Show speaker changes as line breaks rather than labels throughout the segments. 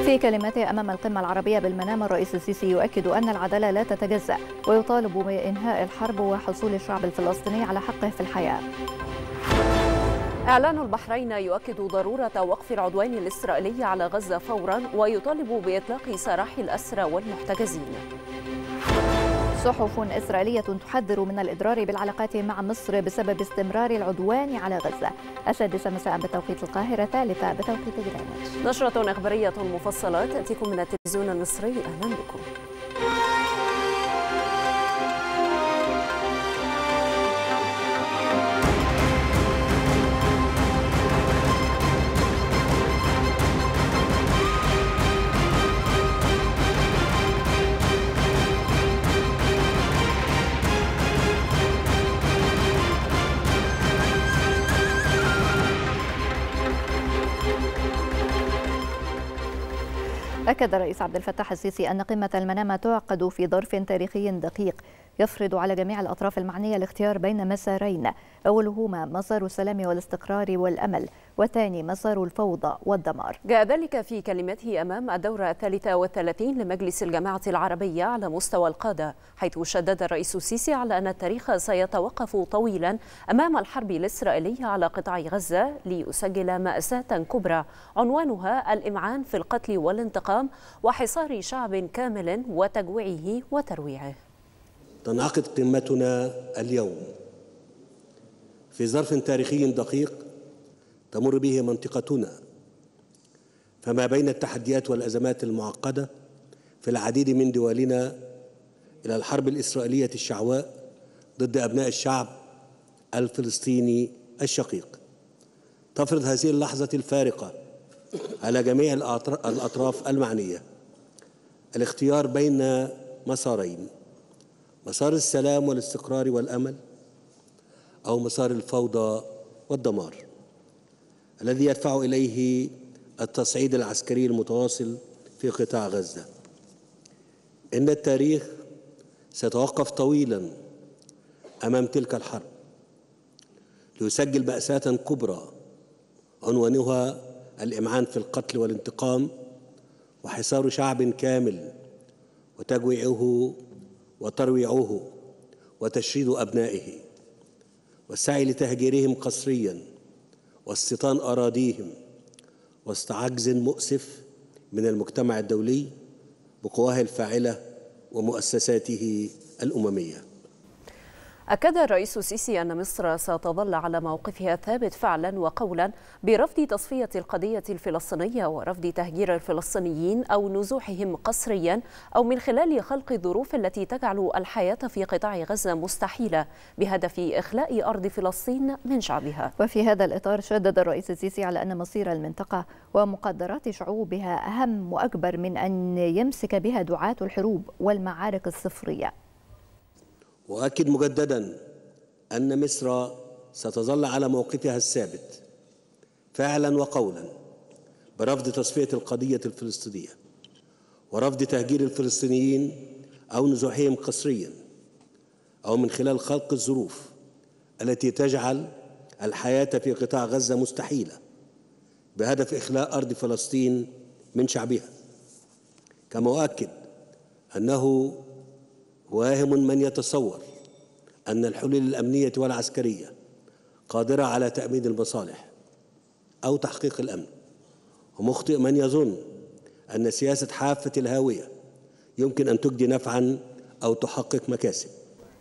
في كلمته أمام القمة العربية بالمنامة، الرئيس السيسي يؤكد أن العدالة لا تتجزأ، ويطالب بإنهاء الحرب وحصول الشعب الفلسطيني على حقه في الحياة.
إعلان البحرين يؤكد ضرورة وقف العدوان الإسرائيلي على غزة فورا، ويطالب بإطلاق سراح الأسرى والمحتجزين.
صحف إسرائيلية تحذر من الإضرار بالعلاقات مع مصر بسبب استمرار العدوان على غزة. 6 مساء بتوقيت القاهرة، 3 بتوقيت جرينتش.
نشرة إخبارية مفصلة تأتيكم من التلفزيون المصري، أهلا بكم.
أكد الرئيس عبد الفتاح السيسي أن قمة المنامة تعقد في ظرف تاريخي دقيق يفرض على جميع الأطراف المعنية الاختيار بين مسارين، أولهما مسار السلام والاستقرار والأمل، والثاني مسار الفوضى والدمار.
جاء ذلك في كلمته أمام الدورة 33 لمجلس الجامعة العربية على مستوى القادة، حيث شدد الرئيس السيسي على أن التاريخ سيتوقف طويلا أمام الحرب الإسرائيلية على قطاع غزة ليسجل مأساة كبرى عنوانها الإمعان في القتل والانتقام وحصار شعب كامل وتجويعه وترويعه.
تنعقد قمتنا اليوم في ظرف تاريخي دقيق تمر به منطقتنا، فما بين التحديات والأزمات المعقدة في العديد من دولنا إلى الحرب الإسرائيلية الشعواء ضد أبناء الشعب الفلسطيني الشقيق، تفرض هذه اللحظة الفارقة على جميع الأطراف المعنية الاختيار بين مسارين: مسار السلام والاستقرار والأمل، أو مسار الفوضى والدمار الذي يدفع إليه التصعيد العسكري المتواصل في قطاع غزة. إن التاريخ سيتوقف طويلا أمام تلك الحرب ليسجل مأساة كبرى عنوانها الإمعان في القتل والانتقام وحصار شعب كامل وتجويعه وترويعه وتشريد أبنائه والسعي لتهجيرهم قسريا واستيطان أراضيهم وسط عجز مؤسف من المجتمع الدولي بقواه الفاعلة ومؤسساته الأممية.
أكد الرئيس السيسي أن مصر ستظل على موقفها الثابت فعلا وقولا برفض تصفية القضية الفلسطينية ورفض تهجير الفلسطينيين أو نزوحهم قسريا أو من خلال خلق الظروف التي تجعل الحياة في قطاع غزة مستحيلة بهدف إخلاء أرض فلسطين من شعبها.
وفي هذا الإطار شدد الرئيس السيسي على أن مصير المنطقة ومقدرات شعوبها أهم وأكبر من أن يمسك بها دعاة الحروب والمعارك الصفرية.
وأكد مجددا أن مصر ستظل على موقفها الثابت فعلا وقولا برفض تصفية القضية الفلسطينية ورفض تهجير الفلسطينيين أو نزوحهم قسريا أو من خلال خلق الظروف التي تجعل الحياة في قطاع غزة مستحيلة بهدف إخلاء أرض فلسطين من شعبها. كما أؤكد أنه واهم من يتصور أن الحلول الأمنية والعسكرية قادرة على تأمين المصالح أو تحقيق الأمن، ومخطئ من يظن أن سياسة حافة الهاوية يمكن أن تجدي نفعا أو تحقق مكاسب.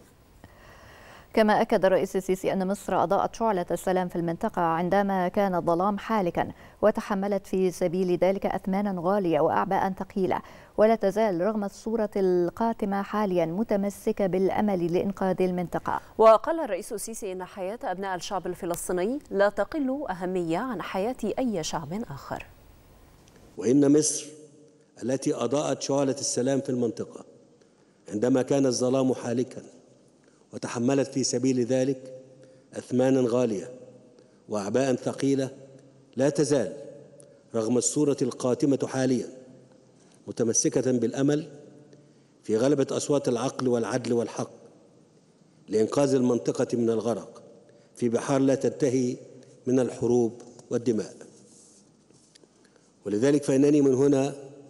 كما أكد الرئيس السيسي أن مصر أضاءت شعلة السلام في المنطقة عندما كان الظلام حالكا، وتحملت في سبيل ذلك أثمانا غالية وأعباء ثقيلة، ولا تزال رغم الصورة القاتمة حاليا متمسكة بالأمل لإنقاذ المنطقة.
وقال الرئيس السيسي إن حياة أبناء الشعب الفلسطيني لا تقل أهمية عن حياة أي شعب آخر.
وإن مصر التي أضاءت شعلة السلام في المنطقة عندما كان الظلام حالكا وتحملت في سبيل ذلك أثمانا غالية وأعباء ثقيلة، لا تزال رغم الصورة القاتمة حاليا متمسكة بالأمل في غلبة أصوات العقل والعدل والحق لإنقاذ المنطقة من الغرق في بحار لا تنتهي من الحروب والدماء. ولذلك فإنني من هنا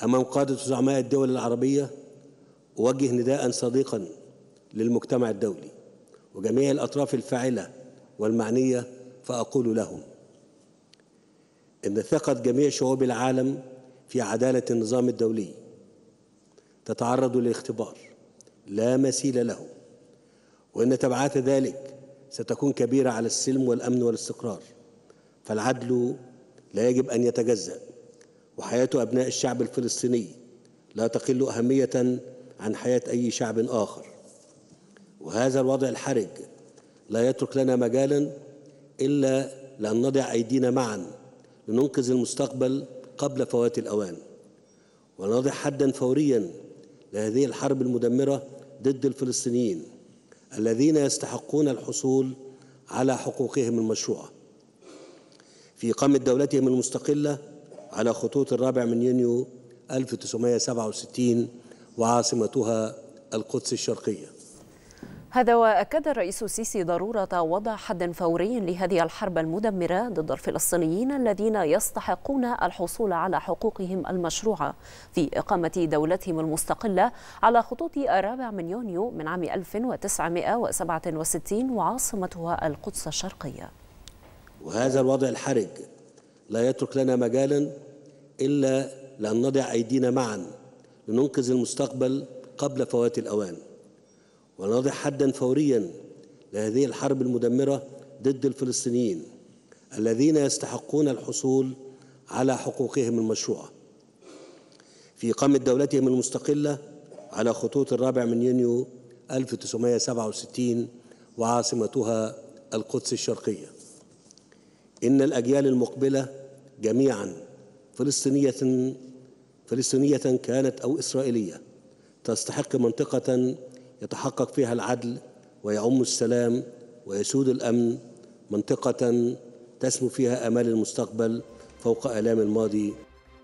أمام قادة وزعماء الدول العربية أوجه نداء صادقا للمجتمع الدولي وجميع الأطراف الفاعلة والمعنية، فأقول لهم إن ثقة جميع شعوب العالم في عدالة النظام الدولي تتعرض لاختبار لا مثيل له، وإن تبعات ذلك ستكون كبيرة على السلم والأمن والاستقرار، فالعدل لا يجب أن يتجزأ، وحياة أبناء الشعب الفلسطيني لا تقل أهمية عن حياة أي شعب آخر. وهذا الوضع الحرج لا يترك لنا مجالا إلا لأن نضع أيدينا معا لننقذ المستقبل قبل فوات الأوان، ونضع حدا فوريا لهذه الحرب المدمرة ضد الفلسطينيين الذين يستحقون الحصول على حقوقهم المشروعة في إقامة دولتهم المستقلة على خطوط 4 يونيو 1967 وعاصمتها القدس الشرقية.
هذا وأكد الرئيس السيسي ضرورة وضع حد فوري لهذه الحرب المدمرة ضد الفلسطينيين الذين يستحقون الحصول على حقوقهم المشروعة في إقامة دولتهم المستقلة على خطوط 4 يونيو من عام 1967 وعاصمتها القدس الشرقية.
وهذا الوضع الحرج لا يترك لنا مجالا إلا لأن نضع أيدينا معا لننقذ المستقبل قبل فوات الأوان، ونضع حدا فوريا لهذه الحرب المدمرة ضد الفلسطينيين الذين يستحقون الحصول على حقوقهم المشروعة في إقامة دولتهم المستقلة على خطوط 4 يونيو 1967 وعاصمتها القدس الشرقية. إن الأجيال المقبلة جميعا فلسطينية كانت أو إسرائيلية تستحق منطقة يتحقق فيها العدل ويعم السلام ويسود الأمن، منطقة تسمو فيها آمال المستقبل فوق آلام الماضي.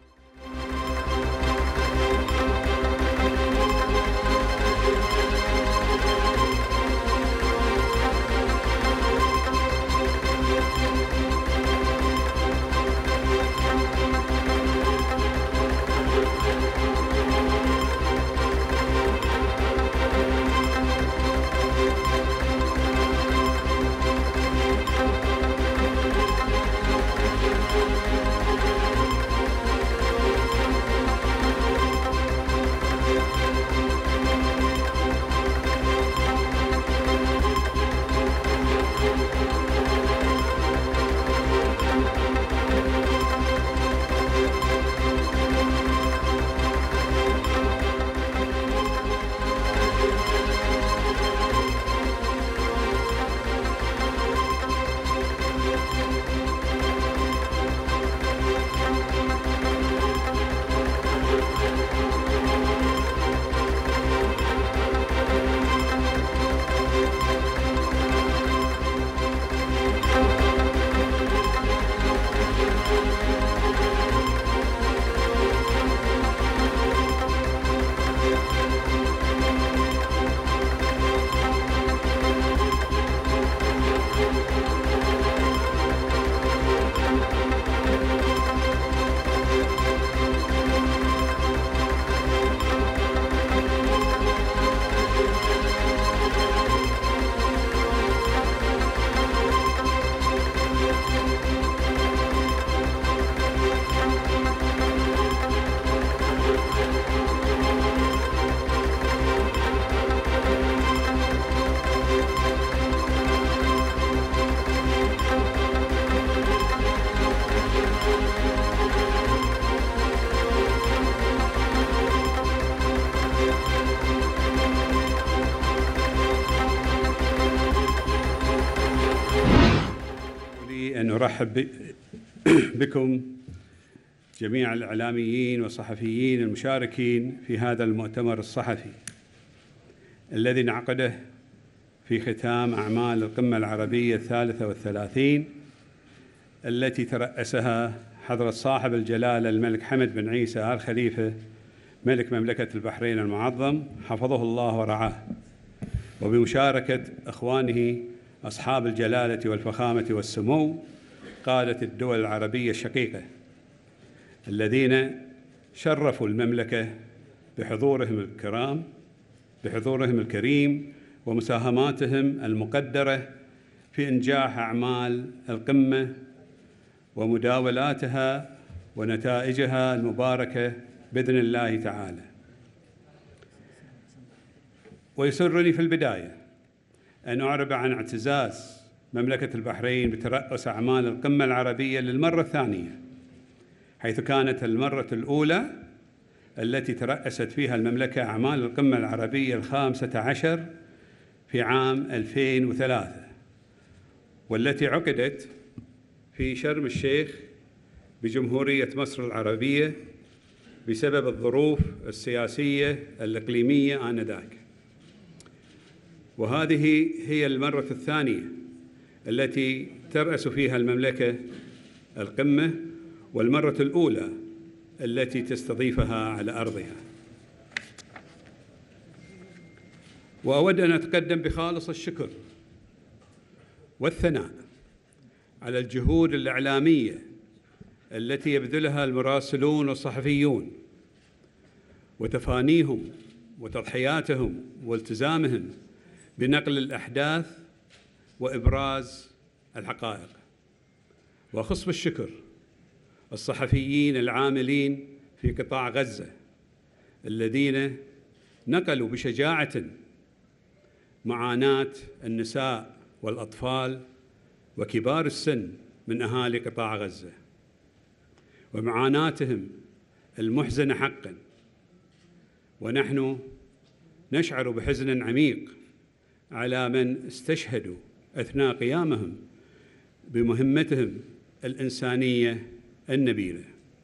أن أرحب بكم جميع الإعلاميين والصحفيين المشاركين في هذا المؤتمر الصحفي الذي نعقده في ختام أعمال القمة العربية 33 التي ترأسها حضرة صاحب الجلالة الملك حمد بن عيسى آل خليفة ملك مملكة البحرين المعظم حفظه الله ورعاه، وبمشاركة إخوانه أصحاب الجلالة والفخامة والسمو قادة الدول العربية الشقيقة الذين شرفوا المملكة بحضورهم الكريم ومساهماتهم المقدرة في إنجاح أعمال القمة ومداولاتها ونتائجها المباركة بإذن الله تعالى. ويسرني في البداية أن أعرب عن اعتزاز مملكة البحرين بترأس أعمال القمة العربية للمرة الثانية، حيث كانت المرة الأولى التي ترأست فيها المملكة أعمال القمة العربية ال15 في عام 2003، والتي عقدت في شرم الشيخ بجمهورية مصر العربية بسبب الظروف السياسية الإقليمية آنذاك. وهذه هي المرة الثانية التي ترأس فيها المملكة القمة، والمرة الأولى التي تستضيفها على أرضها. وأود أن أتقدم بخالص الشكر والثناء على الجهود الإعلامية التي يبذلها المراسلون والصحفيون، وتفانيهم وتضحياتهم والتزامهم بنقل الأحداث وإبراز الحقائق. وأخص بالشكر الصحفيين العاملين في قطاع غزة الذين نقلوا بشجاعة معاناة النساء والأطفال وكبار السن من أهالي قطاع غزة، ومعاناتهم المحزنة حقاً. ونحن نشعر بحزن عميق على من استشهدوا أثناء قيامهم بمهمتهم الإنسانية النبيلة.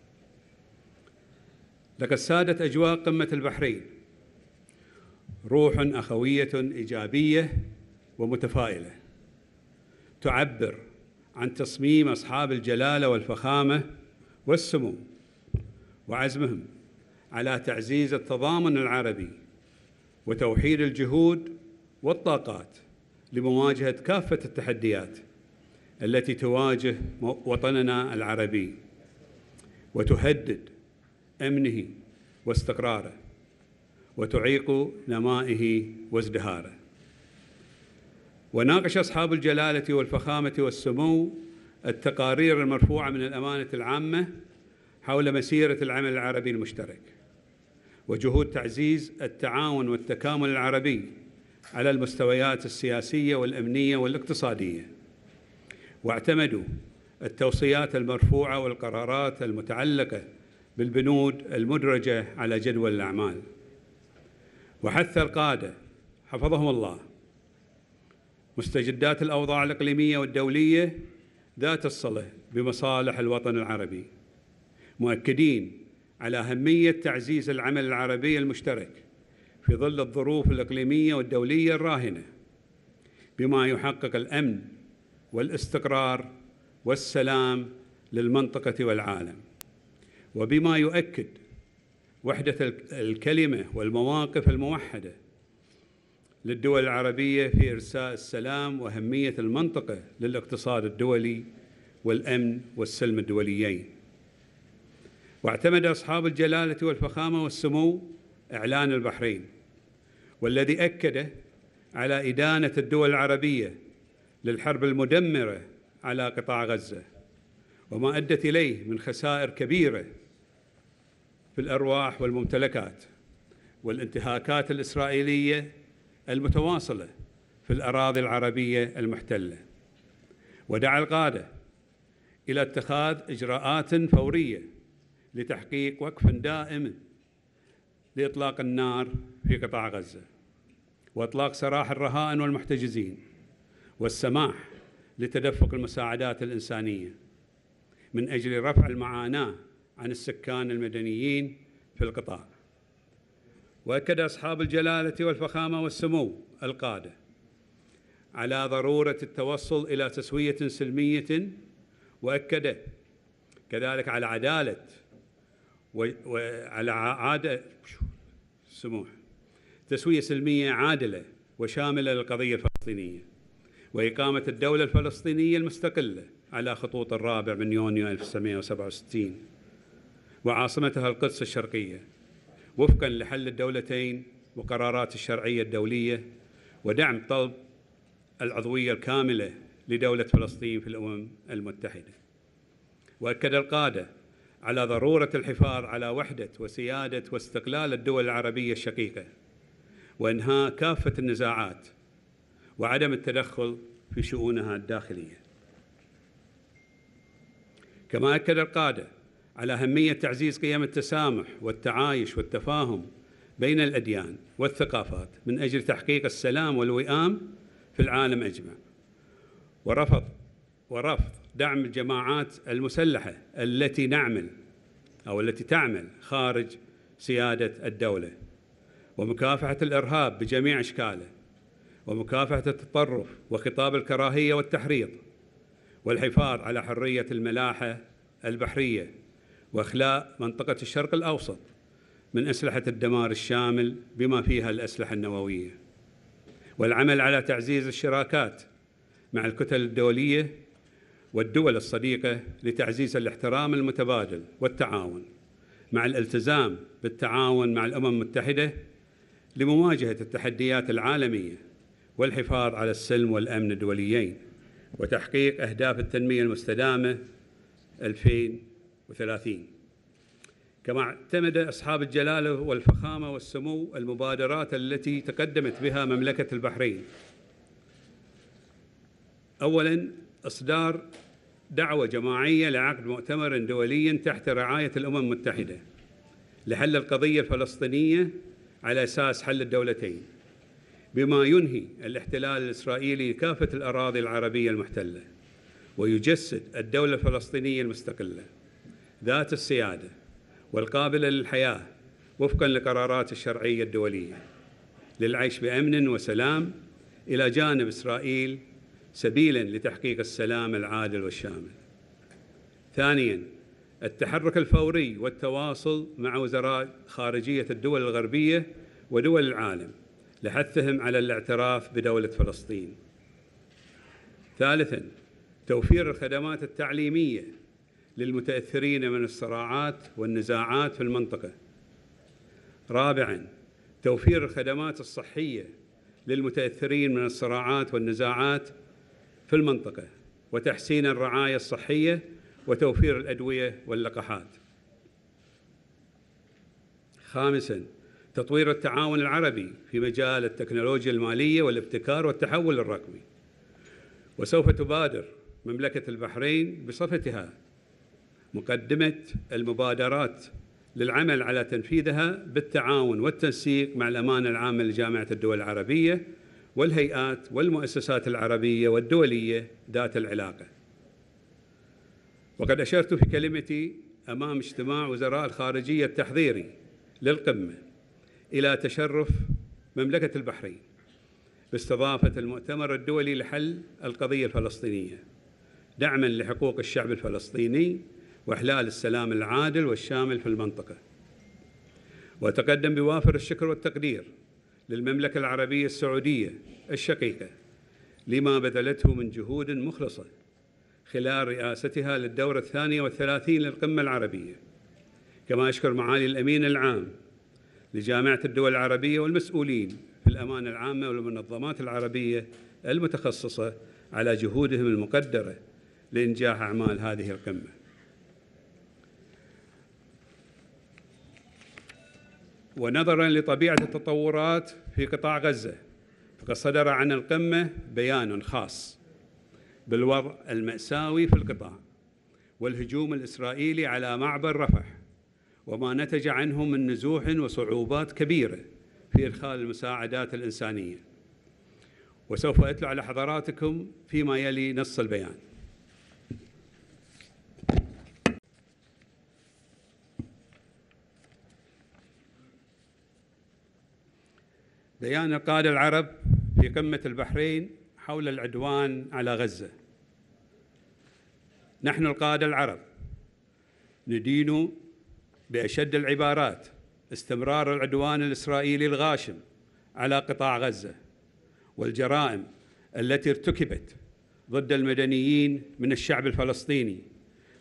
لقد سادت أجواء قمة البحرين روح أخوية إيجابية ومتفائلة تعبر عن تصميم أصحاب الجلالة والفخامة والسمو وعزمهم على تعزيز التضامن العربي وتوحيد الجهود والطاقات لمواجهة كافة التحديات التي تواجه وطننا العربي وتهدد أمنه واستقراره وتعيق نمائه وازدهاره. وناقش أصحاب الجلالة والفخامة والسمو التقارير المرفوعة من الأمانة العامة حول مسيرة العمل العربي المشترك وجهود تعزيز التعاون والتكامل العربي على المستويات السياسية والأمنية والاقتصادية، واعتمدوا التوصيات المرفوعة والقرارات المتعلقة بالبنود المدرجة على جدول الأعمال. وحث القادة حفظهم الله مستجدات الأوضاع الإقليمية والدولية ذات الصلة بمصالح الوطن العربي، مؤكدين على أهمية تعزيز العمل العربي المشترك في ظل الظروف الإقليمية والدولية الراهنة، بما يحقق الأمن والاستقرار والسلام للمنطقة والعالم، وبما يؤكد وحدة الكلمة والمواقف الموحدة للدول العربية في إرساء السلام وأهمية المنطقة للاقتصاد الدولي والأمن والسلم الدوليين. واعتمد أصحاب الجلالة والفخامة والسمو إعلان البحرين، والذي أكد على إدانة الدول العربية للحرب المدمرة على قطاع غزة وما أدت إليه من خسائر كبيرة في الأرواح والممتلكات والانتهاكات الإسرائيلية المتواصلة في الأراضي العربية المحتلة. ودعا القادة إلى اتخاذ إجراءات فورية لتحقيق وقف دائم لإطلاق النار في قطاع غزة، وإطلاق سراح الرهائن والمحتجزين، والسماح لتدفق المساعدات الإنسانية من أجل رفع المعاناة عن السكان المدنيين في القطاع. وأكد أصحاب الجلالة والفخامة والسمو القادة على ضرورة التوصل إلى تسوية سلمية، وأكد كذلك على عدالة وعلى تسوية سلمية عادلة وشاملة للقضية الفلسطينية، وإقامة الدولة الفلسطينية المستقلة على خطوط 4 يونيو 1967. وعاصمتها القدس الشرقية وفقاً لحل الدولتين وقرارات الشرعية الدولية، ودعم طلب العضوية الكاملة لدولة فلسطين في الأمم المتحدة. وأكد القادة على ضرورة الحفاظ على وحدة وسيادة واستقلال الدول العربية الشقيقة، وإنهاء كافة النزاعات وعدم التدخل في شؤونها الداخلية. كما أكد القادة على أهمية تعزيز قيم التسامح والتعايش والتفاهم بين الأديان والثقافات من أجل تحقيق السلام والوئام في العالم أجمع، ورفض دعم الجماعات المسلحة التي تعمل خارج سيادة الدولة، ومكافحة الإرهاب بجميع أشكاله، ومكافحة التطرف وخطاب الكراهية والتحريض، والحفاظ على حرية الملاحة البحرية، وإخلاء منطقة الشرق الأوسط من أسلحة الدمار الشامل بما فيها الأسلحة النووية، والعمل على تعزيز الشراكات مع الكتل الدولية والدول الصديقة لتعزيز الاحترام المتبادل والتعاون، مع الالتزام بالتعاون مع الأمم المتحدة لمواجهة التحديات العالمية والحفاظ على السلم والأمن الدوليين، وتحقيق أهداف التنمية المستدامة 2030. كما اعتمد أصحاب الجلالة والفخامة والسمو المبادرات التي تقدمت بها مملكة البحرين. أولاً، إصدار دعوة جماعية لعقد مؤتمر دولي تحت رعاية الأمم المتحدة لحل القضية الفلسطينية على أساس حل الدولتين، بما ينهي الاحتلال الإسرائيلي لكافة الأراضي العربية المحتلة، ويجسد الدولة الفلسطينية المستقلة ذات السيادة والقابلة للحياة وفقاً لقرارات الشرعية الدولية للعيش بأمن وسلام إلى جانب إسرائيل سبيلاً لتحقيق السلام العادل والشامل. ثانياً، التحرك الفوري والتواصل مع وزراء خارجية الدول الغربية ودول العالم لحثهم على الاعتراف بدولة فلسطين. ثالثاً، توفير الخدمات التعليمية للمتأثرين من الصراعات والنزاعات في المنطقة. رابعاً، توفير الخدمات الصحية للمتأثرين من الصراعات والنزاعات في المنطقة، وتحسين الرعاية الصحية وتوفير الأدوية واللقاحات. خامساً، تطوير التعاون العربي في مجال التكنولوجيا المالية والابتكار والتحول الرقمي. وسوف تبادر مملكة البحرين بصفتها مقدمة المبادرات للعمل على تنفيذها بالتعاون والتنسيق مع الأمانة العامة لجامعة الدول العربية والهيئات والمؤسسات العربية والدولية ذات العلاقة. وقد أشرت في كلمتي أمام اجتماع وزراء الخارجية التحضيري للقمة إلى تشرف مملكة البحرين باستضافة المؤتمر الدولي لحل القضية الفلسطينية، دعماً لحقوق الشعب الفلسطيني وإحلال السلام العادل والشامل في المنطقة. وتقدم بوافر الشكر والتقدير للمملكة العربية السعودية الشقيقة لما بذلته من جهود مخلصة خلال رئاستها للدورة 32 للقمة العربية. كما أشكر معالي الأمين العام لجامعة الدول العربية والمسؤولين في الأمانة العامة والمنظمات العربية المتخصصة على جهودهم المقدرة لإنجاح أعمال هذه القمة. ونظراً لطبيعة التطورات في قطاع غزة، فقد صدر عن القمة بيان خاص بالوضع المأساوي في القطاع والهجوم الإسرائيلي على معبر رفح، وما نتج عنه من نزوح وصعوبات كبيرة في إدخال المساعدات الإنسانية. وسوف أتلو على حضراتكم فيما يلي نص البيان. بيان القادة العرب في قمة البحرين حول العدوان على غزة. نحن القادة العرب ندين بأشد العبارات استمرار العدوان الإسرائيلي الغاشم على قطاع غزة والجرائم التي ارتكبت ضد المدنيين من الشعب الفلسطيني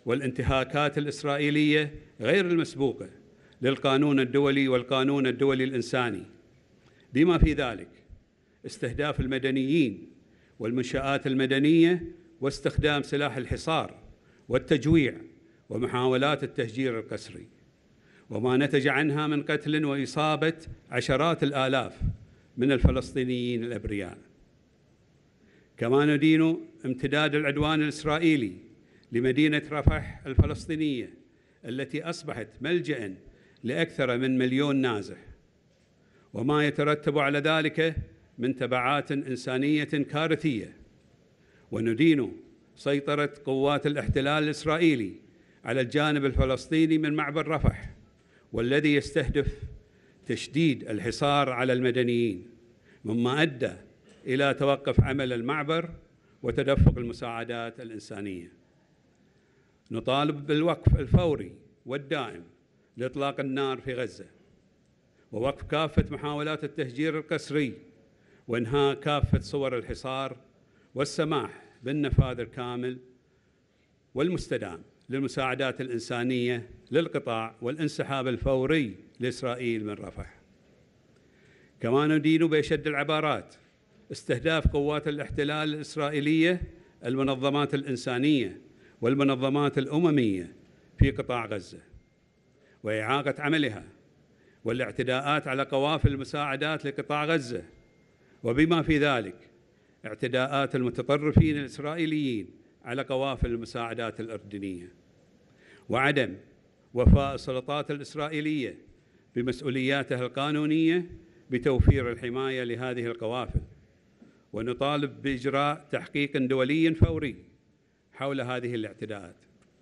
والانتهاكات الإسرائيلية غير المسبوقة للقانون الدولي والقانون الدولي الإنساني، بما في ذلك استهداف المدنيين والمنشآت المدنية واستخدام سلاح الحصار والتجويع ومحاولات التهجير القسري، وما نتج عنها من قتل وإصابة عشرات الآلاف من الفلسطينيين الأبرياء. كما ندين امتداد العدوان الإسرائيلي لمدينة رفح الفلسطينية التي أصبحت ملجأ لأكثر من 1,000,000 نازح، وما يترتب على ذلك من تبعات إنسانية كارثية. وندين سيطرة قوات الاحتلال الإسرائيلي على الجانب الفلسطيني من معبر رفح، والذي يستهدف تشديد الحصار على المدنيين، مما أدى إلى توقف عمل المعبر وتدفق المساعدات الإنسانية. نطالب بالوقف الفوري والدائم لإطلاق النار في غزة، ووقف كافة محاولات التهجير القسري، وإنهاء كافة صور الحصار، والسماح بالنفاذ الكامل والمستدام للمساعدات الإنسانية للقطاع والانسحاب الفوري لإسرائيل من رفح. كما ندين بأشد العبارات استهداف قوات الاحتلال الإسرائيلية المنظمات الإنسانية والمنظمات الأممية في قطاع غزة، وإعاقة عملها، والاعتداءات على قوافل المساعدات لقطاع غزة، وبما في ذلك اعتداءات المتطرفين الإسرائيليين على قوافل المساعدات الأردنية، وعدم وفاء السلطات الإسرائيلية بمسؤولياتها القانونية بتوفير الحماية لهذه القوافل. ونطالب بإجراء تحقيق دولي فوري حول هذه الاعتداءات.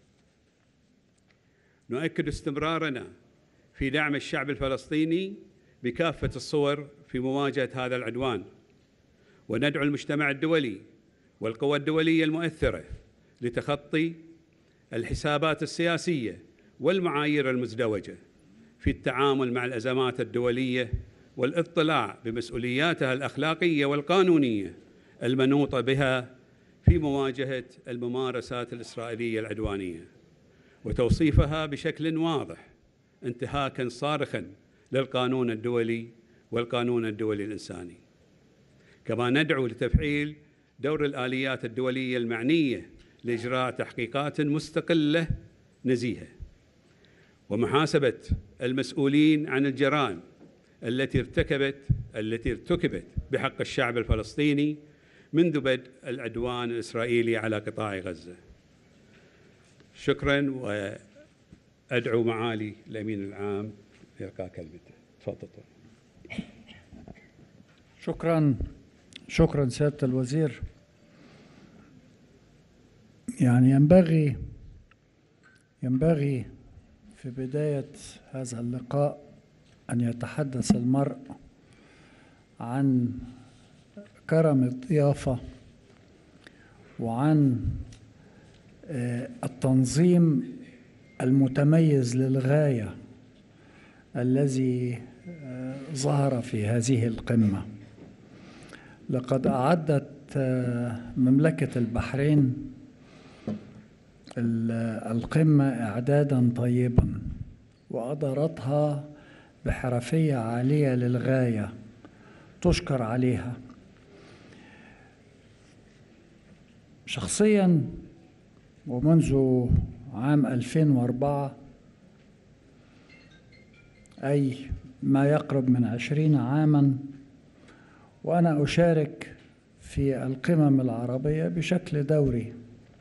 نؤكد استمرارنا في دعم الشعب الفلسطيني بكافة الصور في مواجهة هذا العدوان، وندعو المجتمع الدولي والقوى الدولية المؤثرة لتخطي الحسابات السياسية والمعايير المزدوجة في التعامل مع الأزمات الدولية، والاطلاع بمسؤولياتها الأخلاقية والقانونية المنوطة بها في مواجهة الممارسات الإسرائيلية العدوانية، وتوصيفها بشكل واضح انتهاكاً صارخاً للقانون الدولي والقانون الدولي الإنساني. كما ندعو لتفعيل دور الآليات الدولية المعنية لإجراء تحقيقات مستقلة نزيهة، ومحاسبة المسؤولين عن الجرائم التي ارتكبت بحق الشعب الفلسطيني منذ بدء العدوان الإسرائيلي على قطاع غزة. شكراً، وأدعو معالي الأمين العام لإلقاء كلمته. تفضل.
شكراً سيادة الوزير. يعني ينبغي في بداية هذا اللقاء أن يتحدث المرء عن كرم الضيافة وعن التنظيم المتميز للغاية الذي ظهر في هذه القمة. لقد أعدت مملكة البحرين القمة إعداداً طيباً، وأدارتها بحرفية عالية للغاية تشكر عليها. شخصياً ومنذ عام 2004، أي ما يقرب من 20 عاماً، وأنا أشارك في القمم العربية بشكل دوري.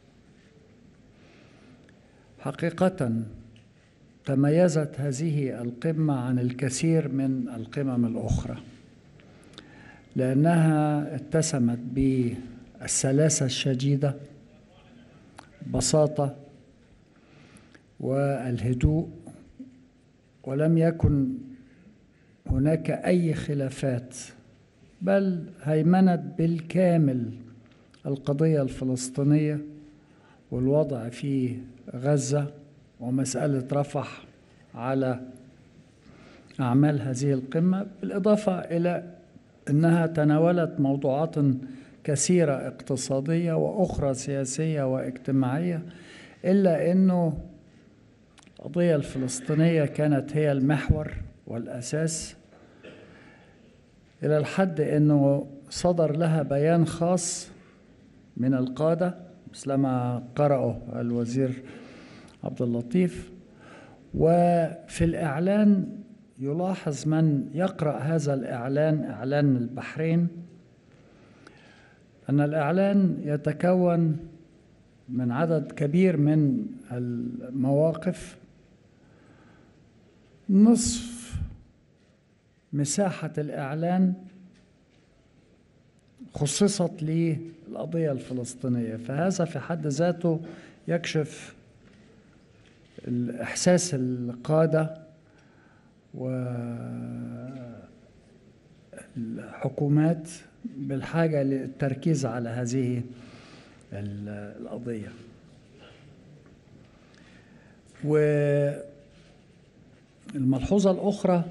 حقيقة تميزت هذه القمة عن الكثير من القمم الأخرى لأنها اتسمت بالسلاسة الشديدة، بساطة والهدوء، ولم يكن هناك أي خلافات، بل هيمنت بالكامل القضية الفلسطينية والوضع في غزة ومسألة رفح على أعمال هذه القمة، بالإضافة إلى أنها تناولت موضوعات كثيرة اقتصادية وأخرى سياسية واجتماعية إلا أنه القضية الفلسطينية كانت هي المحور والأساس، إلى الحد أنه صدر لها بيان خاص من القادة مثلما قرأه الوزير عبد اللطيف. وفي الإعلان يلاحظ من يقرأ هذا الإعلان، إعلان البحرين، أن الإعلان يتكون من عدد كبير من المواقف. نصف مساحة الإعلان خصصت للقضية الفلسطينية، فهذا في حد ذاته يكشف الإحساس القادة والحكومات بالحاجة للتركيز على هذه القضية. والملحوظة الأخرى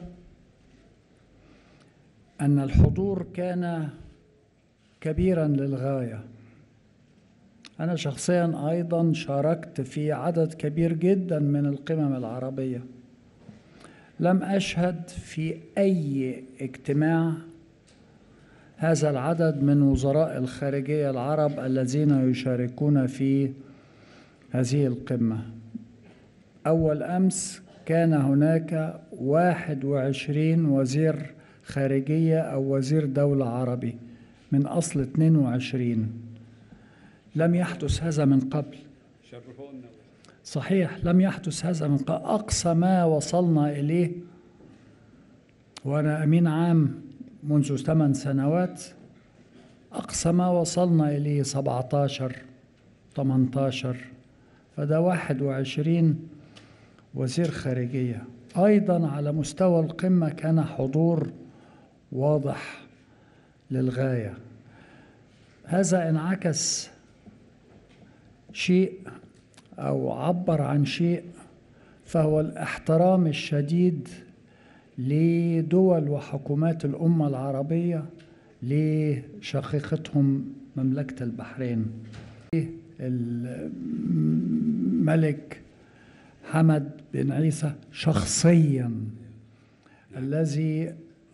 أن الحضور كان كبيرا للغاية. أنا شخصيا أيضا شاركت في عدد كبير جدا من القمم العربية. لم أشهد في أي اجتماع هذا العدد من وزراء الخارجية العرب الذين يشاركون في هذه القمة. أول أمس كان هناك 21 وزير خارجية أو وزير دولة عربي من أصل 22. لم يحدث هذا من قبل. صحيح، لم يحدث هذا من قبل. أقصى ما وصلنا إليه، وأنا أمين عام منذ 8 سنوات، أقصى ما وصلنا إليه 17 18، فده 21 وزير خارجية. أيضا على مستوى القمة كان حضور واضح للغاية. هذا انعكس شيء أو عبر عن شيء، فهو الاحترام الشديد لدول وحكومات الأمة العربية لشقيقتهم مملكة البحرين. الملك حمد بن عيسى شخصيا الذي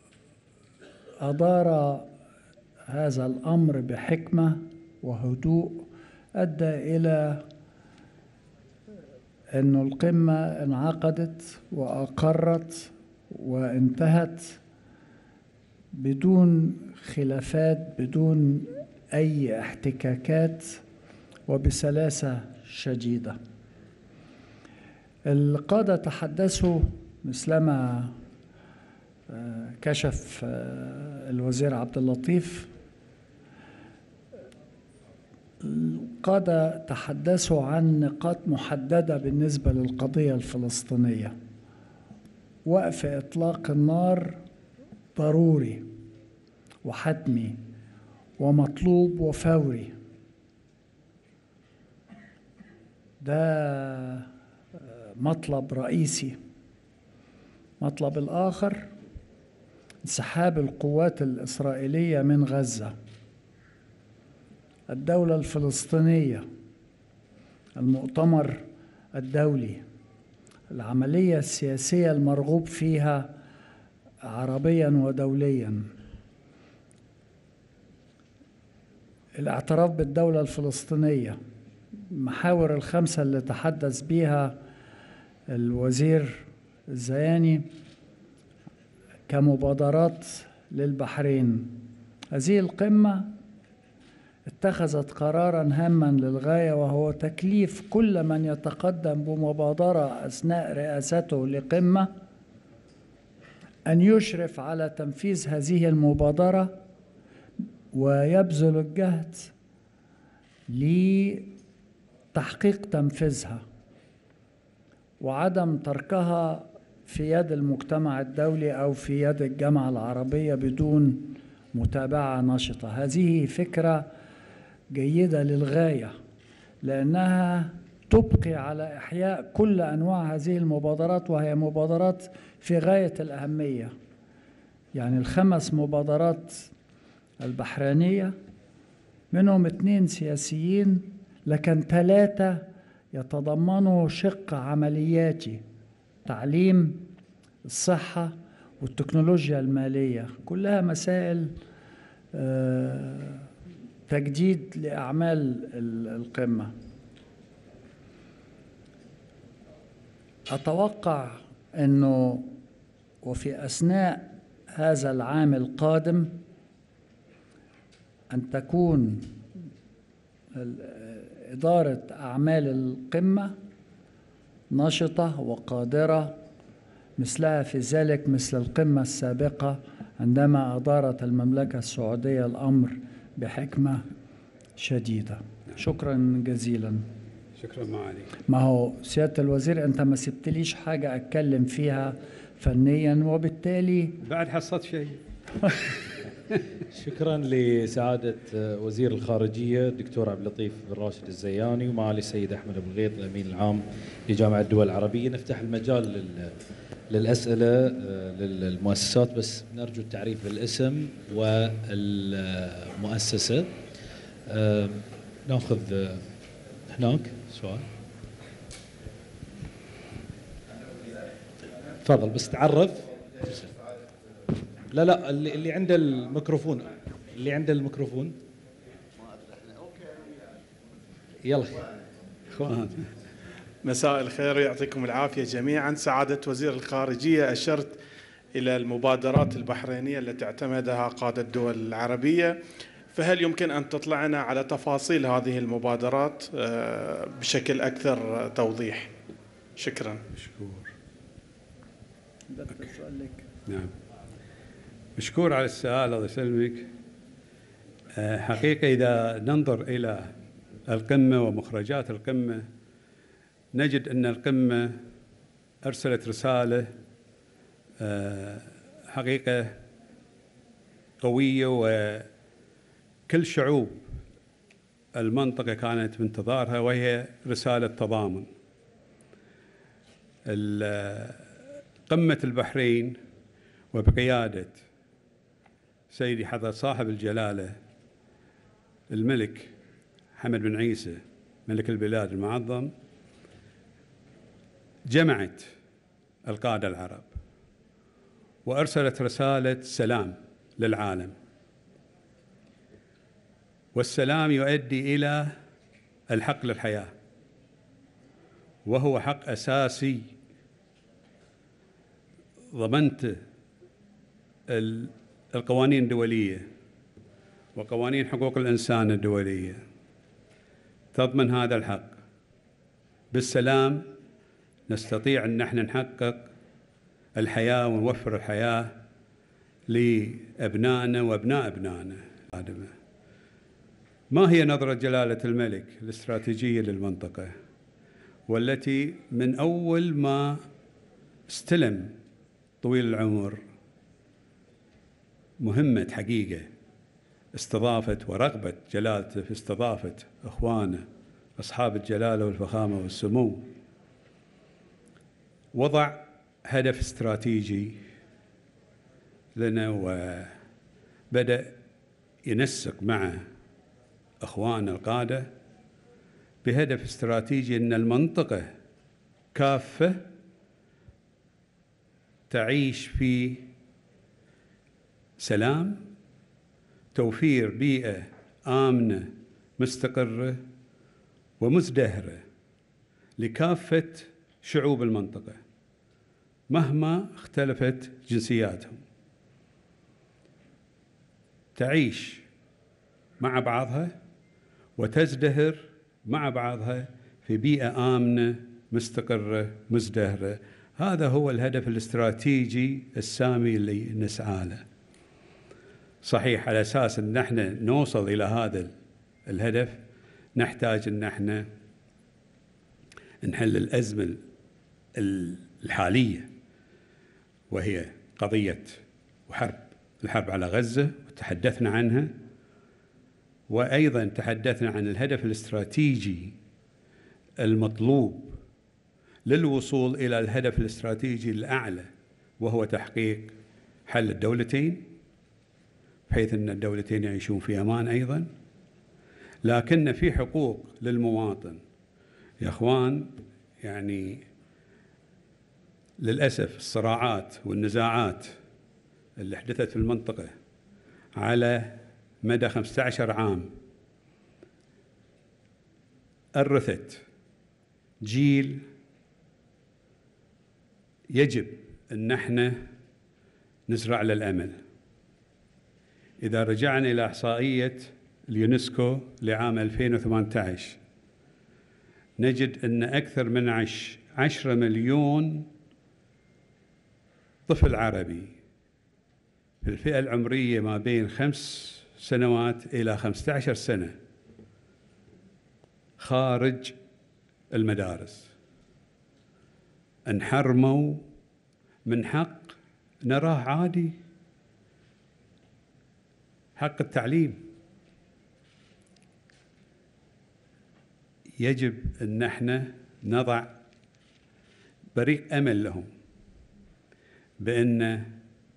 أدار هذا الأمر بحكمة وهدوء أدى إلى أن القمة انعقدت وأقرت وانتهت بدون خلافات، بدون أي احتكاكات، وبسلاسة شديدة. القادة تحدثوا مثلما كشف الوزير عبد اللطيف. القادة تحدثوا عن نقاط محددة بالنسبة للقضية الفلسطينية. وقف إطلاق النار ضروري وحتمي ومطلوب وفوري. ده مطلب رئيسي. مطلب الآخر انسحاب القوات الإسرائيلية من غزة. الدولة الفلسطينية، المؤتمر الدولي، العملية السياسية المرغوب فيها عربيا ودوليا، الاعتراف بالدولة الفلسطينية، المحاور الخمسة اللي تحدث بها الوزير الزياني كمبادرات للبحرين. هذه القمة اتخذت قراراً هاماً للغاية، وهو تكليف كل من يتقدم بمبادرة أثناء رئاسته لقمة أن يشرف على تنفيذ هذه المبادرة ويبذل الجهد لتحقيق تنفيذها، وعدم تركها في يد المجتمع الدولي أو في يد الجامعة العربية بدون متابعة نشطة. هذه فكرة جيدة للغاية، لأنها تبقي على إحياء كل أنواع هذه المبادرات، وهي مبادرات في غاية الأهمية. يعني ال5 مبادرات البحرينية منهم 2 سياسيين، لكن 3 يتضمنوا شق عملياتي: تعليم، الصحة، والتكنولوجيا المالية، كلها مسائل تجديد لأعمال القمة. أتوقع أنه وفي أثناء هذا العام القادم أن تكون إدارة أعمال القمة نشطة وقادرة مثلها في ذلك مثل القمة السابقة عندما أدارت المملكة السعودية الأمر بحكمة شديدة. شكرا جزيلا.
شكرا معالي.
ما هو سيادة الوزير أنت ما سبتليش حاجة أتكلم فيها فنيا، وبالتالي
بعد حصلت شيء.
شكرا لسعادة وزير الخارجية الدكتور عبد اللطيف بن راشد الزياني ومعالي السيد أحمد أبو الغيط الأمين العام لجامعة الدول العربية. نفتح المجال للأسئلة للمؤسسات، بس نرجو التعريف بالاسم والمؤسسة. ناخذ هناك سؤال. تفضل بس تعرف. لا اللي عنده الميكروفون، يلا.
مساء الخير ويعطيكم العافية جميعا. سعادة وزير الخارجية، أشرت إلى المبادرات البحرينية التي اعتمدها قادة الدول العربية، فهل يمكن أن تطلعنا على تفاصيل هذه المبادرات بشكل أكثر توضيح؟ شكرا.
نعم، مشكور على السؤال، الله يسلمك. حقيقة إذا ننظر إلى القمة ومخرجات القمة نجد أن القمة أرسلت رسالة حقيقة قوية، وكل شعوب المنطقة كانت بانتظارها، وهي رسالة تضامن. قمة البحرين وبقيادة سيدي حضرة صاحب الجلالة الملك حمد بن عيسى ملك البلاد المعظم جمعت القادة العرب وأرسلت رسالة سلام للعالم، والسلام يؤدي إلى الحق للحياة، وهو حق أساسي ضمنته القوانين الدولية وقوانين حقوق الإنسان الدولية تضمن هذا الحق. بالسلام نستطيع أن نحن نحقق الحياة ونوفر الحياة لأبنائنا وأبناء أبنائنا. ما هي نظرة جلالة الملك الاستراتيجية للمنطقة، والتي من أول ما استلم طويل العمر مهمة حقيقة استضافة ورغبة جلالته في استضافة إخوانه أصحاب الجلالة والفخامة والسمو، وضع هدف استراتيجي لنا وبدأ ينسق مع إخواننا القادة بهدف استراتيجي أن المنطقة كافة تعيش في سلام، توفير بيئة آمنة مستقرة ومزدهرة لكافة شعوب المنطقة مهما اختلفت جنسياتهم، تعيش مع بعضها وتزدهر مع بعضها في بيئة آمنة مستقرة مزدهرة. هذا هو الهدف الاستراتيجي السامي اللي نسعى له. صحيح على أساس أن احنا نوصل إلى هذا الهدف نحتاج أن احنا نحل الأزمة الحالية، وهي قضية الحرب على غزة، وتحدثنا عنها، وأيضا تحدثنا عن الهدف الاستراتيجي المطلوب للوصول إلى الهدف الاستراتيجي الأعلى، وهو تحقيق حل الدولتين، بحيث أن الدولتين يعيشون في أمان أيضا، لكن في حقوق للمواطن يا أخوان، يعني للأسف الصراعات والنزاعات اللي حدثت في المنطقة على مدى 15 عام أرثت جيل يجب أن احنا نزرع له الأمل. إذا رجعنا إلى إحصائية اليونسكو لعام 2018 نجد أن أكثر من 10 مليون طفل عربي في الفئة العمرية ما بين 5 سنوات إلى 15 سنة خارج المدارس، انحرموا من حق نراه عادي، حق التعليم. يجب أن احنا نضع بريق أمل لهم بأن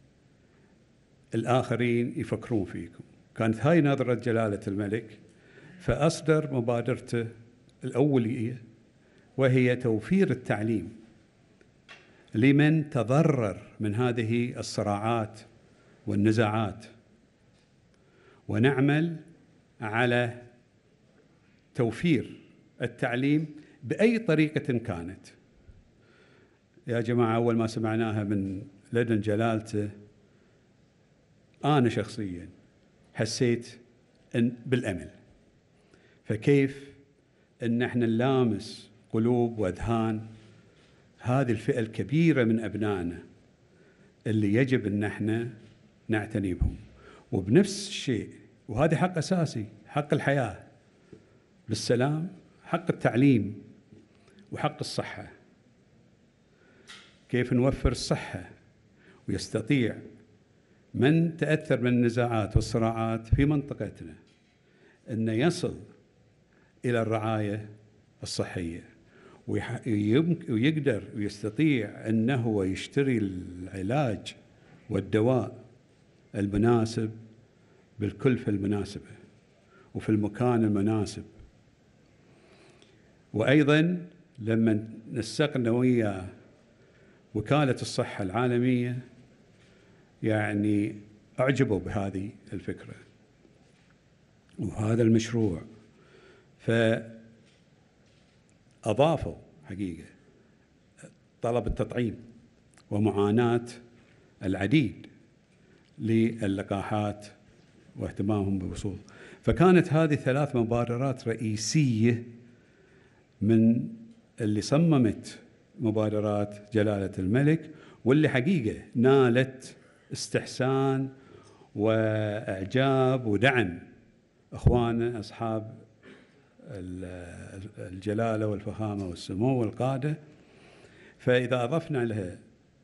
الآخرين يفكرون فيكم. كانت هاي نظرة جلالة الملك، فأصدر مبادرته الأولية وهي توفير التعليم لمن تضرر من هذه الصراعات والنزاعات، ونعمل على توفير التعليم بأي طريقة كانت. يا جماعة، أول ما سمعناها من لدن جلالته أنا شخصياً حسيت بالأمل. فكيف أن احنا نلامس قلوب وأذهان هذه الفئة الكبيرة من أبنائنا اللي يجب أن احنا نعتني بهم. وبنفس الشيء، وهذا حق أساسي، حق الحياة بالسلام، حق التعليم، وحق الصحة. كيف نوفر الصحة ويستطيع من تأثر من النزاعات والصراعات في منطقتنا أن يصل إلى الرعاية الصحية ويقدر ويستطيع أنه يشتري العلاج والدواء المناسب بالكلفة المناسبة وفي المكان المناسب. وأيضا لما نسقنا ويا وكالة الصحة العالمية يعني أعجبوا بهذه الفكرة وهذا المشروع، فأضافوا حقيقة طلب التطعيم ومعاناة العديد للقاحات واهتمامهم بوصول. فكانت هذه 3 مبادرات رئيسية من اللي صممت مبادرات جلالة الملك، واللي حقيقة نالت استحسان وإعجاب ودعم أخواننا أصحاب الجلالة والفخامة والسمو والقادة. فإذا أضفنا لها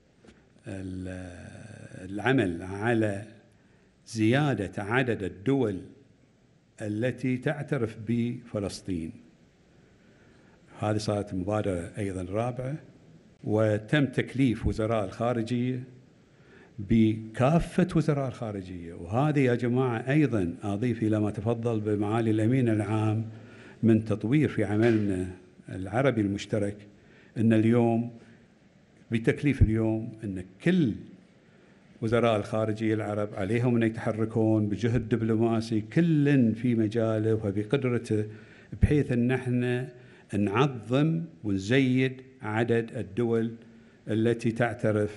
العمل على زيادة عدد الدول التي تعترف بفلسطين، هذه صارت مبادرة أيضا رابعة. وتم تكليف وزراء الخارجية بكافة وزراء الخارجية، وهذه يا جماعة أيضا أضيف إلى ما تفضل بمعالي الأمين العام من تطوير في عملنا العربي المشترك، أن اليوم بتكليف اليوم أن كل وزراء الخارجية العرب عليهم أن يتحركون بجهد دبلوماسي كل في مجاله وبقدرته، بحيث أن احنا نعظم ونزيد عدد الدول التي تعترف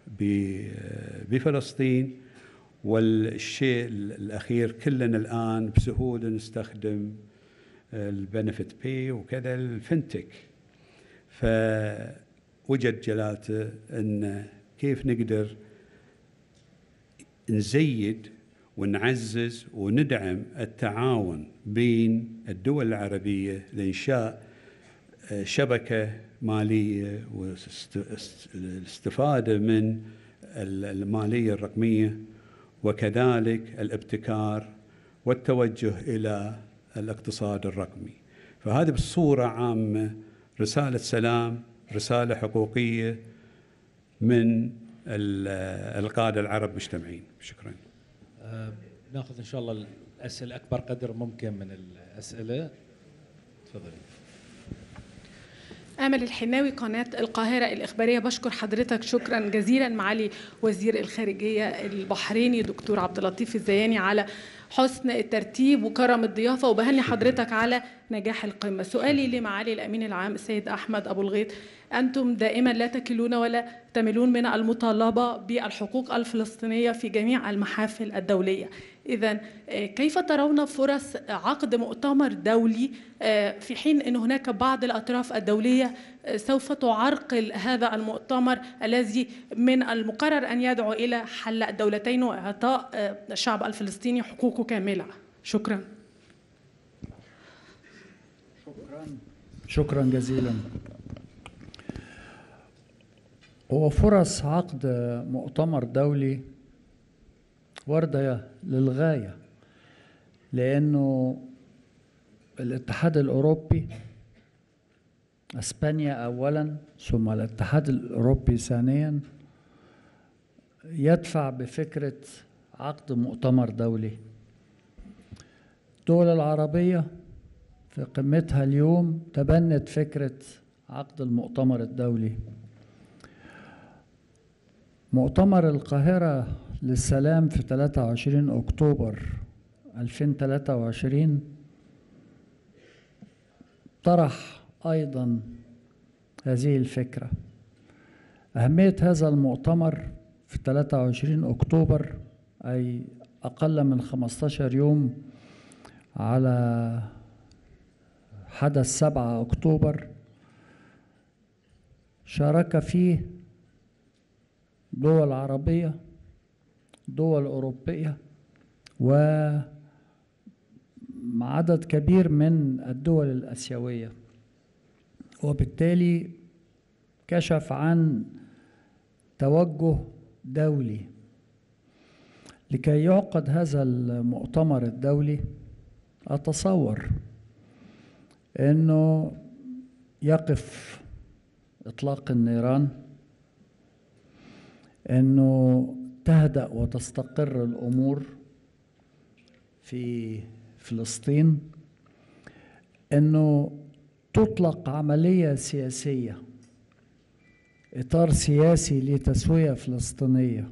بفلسطين. والشيء الأخير، كلنا الآن بسهولة نستخدم البنفيت باي وكذا الفنتك. فوجد جلالته أن كيف نقدر نزيد ونعزز وندعم التعاون بين الدول العربية لإنشاء شبكة مالية والاستفادة من المالية الرقمية، وكذلك الابتكار والتوجه إلى الاقتصاد الرقمي. فهذه بصورة عامة رسالة سلام، رسالة حقوقية من القادة العرب مجتمعين. شكرا.
ناخذ إن شاء الله الأسئلة أكبر قدر ممكن من الأسئلة. تفضلي.
آمل الحناوي، قناة القاهرة الإخبارية. بشكر حضرتك شكرا جزيلا معالي وزير الخارجية البحريني دكتور عبد اللطيف الزياني على حسن الترتيب وكرم الضيافة، وبهني حضرتك على نجاح القمة. سؤالي لمعالي الأمين العام السيد أحمد أبو الغيط، أنتم دائما لا تكلون ولا تملون من المطالبة بالحقوق الفلسطينية في جميع المحافل الدولية. إذن كيف ترون فرص عقد مؤتمر دولي في حين أن هناك بعض الأطراف الدولية سوف تعرقل هذا المؤتمر الذي من المقرر أن يدعو إلى حل الدولتين وإعطاء الشعب الفلسطيني حقوقه كاملة؟ شكرا.
شكرا جزيلا. هو فرص عقد مؤتمر دولي واردة للغاية، لأنه الاتحاد الأوروبي، أسبانيا أولا ثم الاتحاد الأوروبي ثانيا، يدفع بفكرة عقد مؤتمر دولي. الدول العربية في قمتها اليوم تبنت فكرة عقد المؤتمر الدولي. مؤتمر القاهرة للسلام في 23 أكتوبر 2023 طرح أيضا هذه الفكرة. أهمية هذا المؤتمر في 23 أكتوبر، أي أقل من 15 يوم على حدث 7 أكتوبر، شارك فيه دول عربية، دول أوروبية، وعدد كبير من الدول الآسيوية، وبالتالي كشف عن توجه دولي لكي يعقد هذا المؤتمر الدولي. أتصور أنه يقف إطلاق النيران، أنه تهدأ وتستقر الأمور في فلسطين، أنه تطلق عملية سياسية، إطار سياسي لتسوية فلسطينية.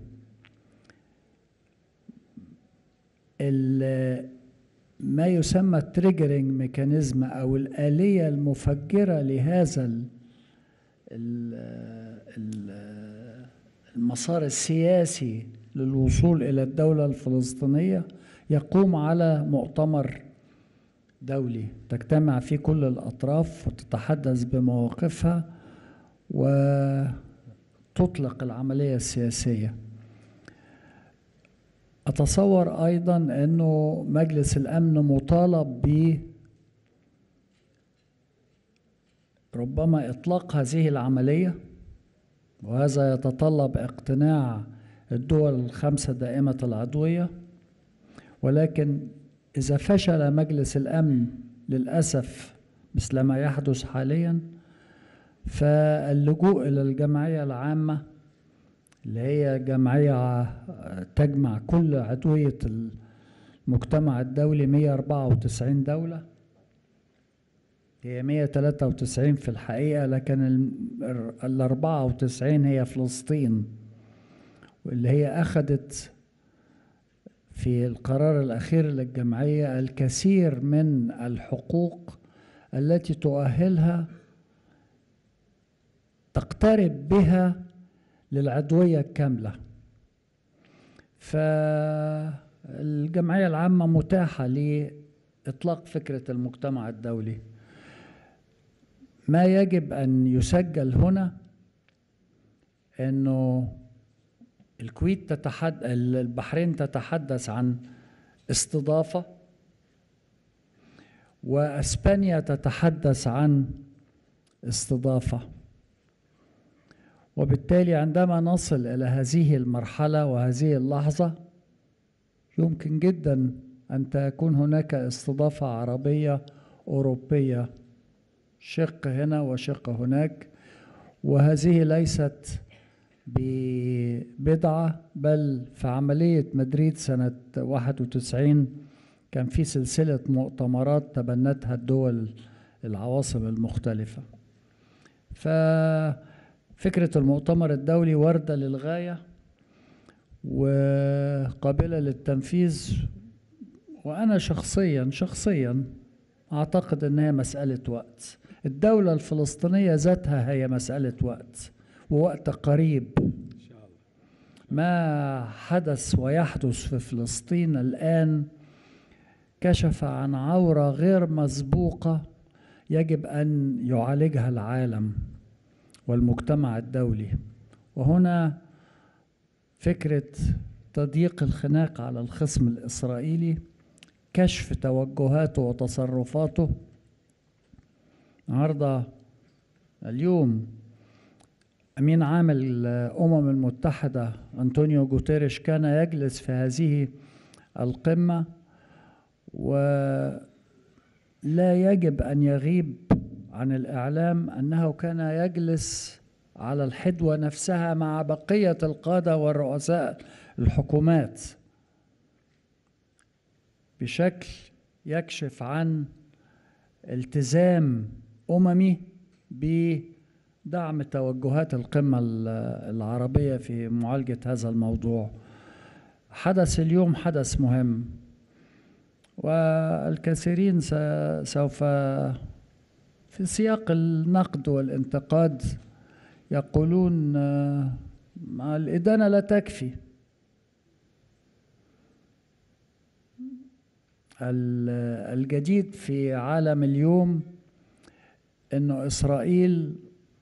ما يسمى التريجرينج ميكانيزم أو الآلية المفجرة لهذا المسار السياسي للوصول إلى الدولة الفلسطينية يقوم على مؤتمر دولي تجتمع فيه كل الأطراف وتتحدث بمواقفها وتطلق العملية السياسية. أتصور أيضا أنه مجلس الأمن مطالب ربما إطلاق هذه العملية، وهذا يتطلب اقتناع الدول الخمسة دائمة العضوية. ولكن إذا فشل مجلس الأمن للأسف مثل ما يحدث حاليا، فاللجوء إلى الجمعية العامة اللي هي جمعية تجمع كل عضوية المجتمع الدولي، 194 دولة، هي 193 في الحقيقة، لكن ال 94 هي فلسطين، واللي هي أخذت في القرار الأخير للجمعية الكثير من الحقوق التي تؤهلها تقترب بها للعضوية الكاملة. فالجمعية العامة متاحة لإطلاق فكرة المجتمع الدولي. ما يجب أن يسجل هنا أنه الكويت البحرين تتحدث عن استضافة، وأسبانيا تتحدث عن استضافة. وبالتالي عندما نصل إلى هذه المرحلة وهذه اللحظة يمكن جدا أن تكون هناك استضافة عربية أوروبية، شق هنا وشق هناك، وهذه ليست ببدعة، بل في عملية مدريد سنة 91 كان في سلسلة مؤتمرات تبنتها الدول العواصم المختلفة. ففكرة المؤتمر الدولي واردة للغاية وقابلة للتنفيذ، وأنا شخصيا أعتقد أنها مسألة وقت. الدولة الفلسطينية ذاتها هي مسألة وقت، ووقت قريب. ما حدث ويحدث في فلسطين الآن كشف عن عورة غير مسبوقة يجب أن يعالجها العالم والمجتمع الدولي. وهنا فكرة تضييق الخناق على الخصم الإسرائيلي، كشف توجهاته وتصرفاته. النهارده اليوم أمين عام الأمم المتحدة أنطونيو غوتيريش كان يجلس في هذه القمة، ولا يجب أن يغيب عن الإعلام أنه كان يجلس على الحدوة نفسها مع بقية القادة والرؤساء الحكومات بشكل يكشف عن التزام أممي بدعم توجهات القمة العربية في معالجة هذا الموضوع. حدث اليوم حدث مهم، والكثيرين سوف في سياق النقد والانتقاد يقولون الإدانة لا تكفي. الجديد في عالم اليوم إنه إسرائيل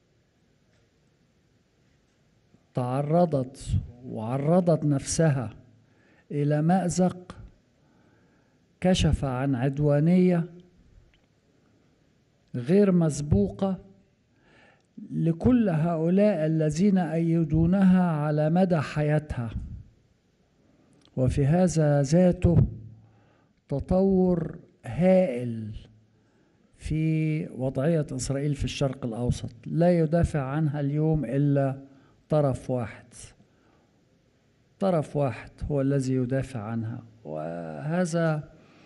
تعرضت وعرضت نفسها إلى مأزق كشف عن عدوانية غير مسبوقة لكل هؤلاء الذين أيدونها على مدى حياتها، وفي هذا ذاته تطور هائل في وضعية إسرائيل في الشرق الأوسط لا يدافع عنها اليوم إلا طرف واحد هو الذي يدافع عنها. وهذا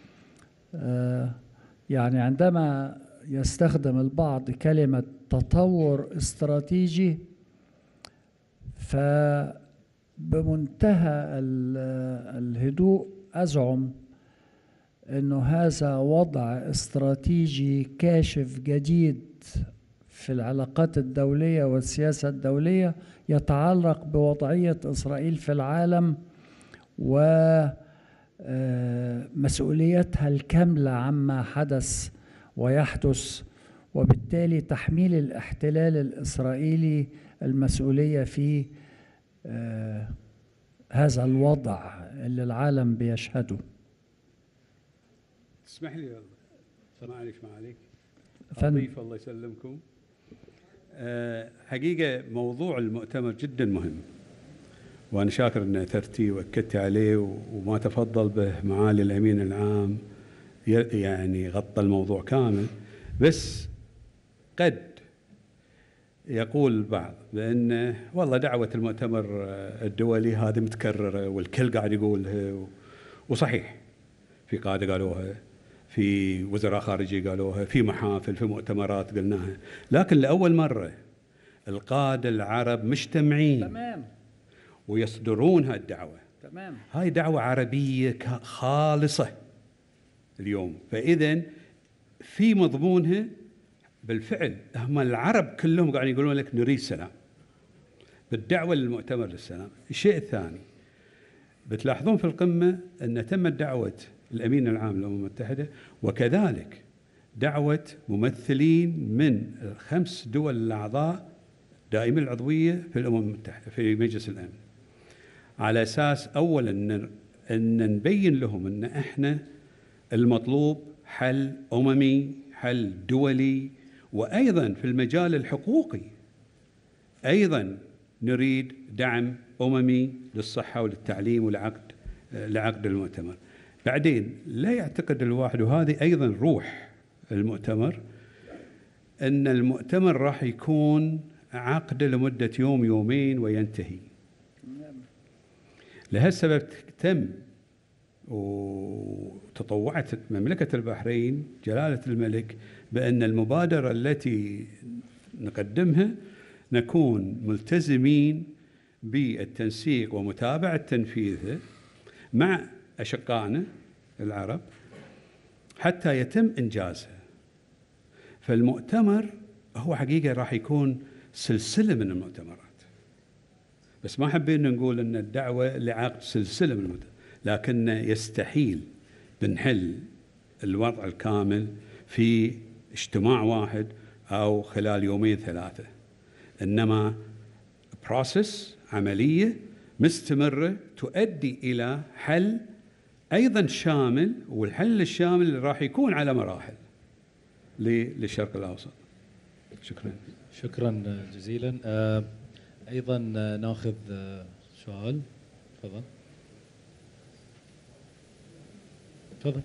يعني عندما يستخدم البعض كلمة تطور استراتيجي، فبمنتهى الهدوء أزعم أنه هذا وضع استراتيجي كاشف جديد في العلاقات الدولية والسياسة الدولية يتعلق بوضعية إسرائيل في العالم ومسؤوليتها الكاملة عما حدث ويحدث، وبالتالي تحميل الاحتلال الإسرائيلي المسؤولية في هذا الوضع اللي العالم بيشهده.
تسمح لي معلش أضيف الله يسلمكم. حقيقة موضوع المؤتمر جدا مهم، وأنا شاكر أن أثرتي وأكدت عليه، وما تفضل به معالي الأمين العام يعني غطى الموضوع كامل. بس قد يقول البعض بأن والله دعوة المؤتمر الدولي هذه متكررة والكل قاعد يقولها، وصحيح في قادة قالوها، في وزراء خارجية قالوها، في محافل، في مؤتمرات قلناها، لكن لأول مرة القادة العرب مجتمعين
تمام
ويصدرون هالدعوة.
تمام.
هاي دعوة عربية خالصة اليوم، فإذن في مضمونها بالفعل هم العرب كلهم قاعدين يقولون لك نريد سلام بالدعوة للمؤتمر للسلام. الشيء الثاني بتلاحظون في القمة أن تمت دعوة الأمين العام للأمم المتحدة، وكذلك دعوة ممثلين من 5 دول الأعضاء دائمي العضوية في الأمم المتحدة في مجلس الأمن، على أساس أولا أن نبين لهم أن إحنا المطلوب حل أممي، حل دولي، وأيضا في المجال الحقوقي أيضا نريد دعم أممي للصحة وللتعليم لعقد المؤتمر. بعدين لا يعتقد الواحد، وهذه أيضا روح المؤتمر، أن المؤتمر راح يكون عقد لمدة يوم يومين وينتهي. لهالسبب تم وتطوعت مملكة البحرين جلالة الملك بأن المبادرة التي نقدمها نكون ملتزمين بالتنسيق ومتابعة تنفيذها مع أشقائنا العرب حتى يتم إنجازها. فالمؤتمر هو حقيقة راح يكون سلسلة من المؤتمرات، بس ما حبينا نقول أن الدعوة لعقد سلسلة من المؤتمرات، لكن يستحيل بنحل الوضع الكامل في اجتماع واحد أو خلال يومين ثلاثة، إنما بروسس عملية مستمرة تؤدي إلى حل أيضا شامل، والحل الشامل اللي راح يكون على مراحل للشرق الأوسط.
شكرا جزيلا. أيضا ناخذ سؤال. تفضل.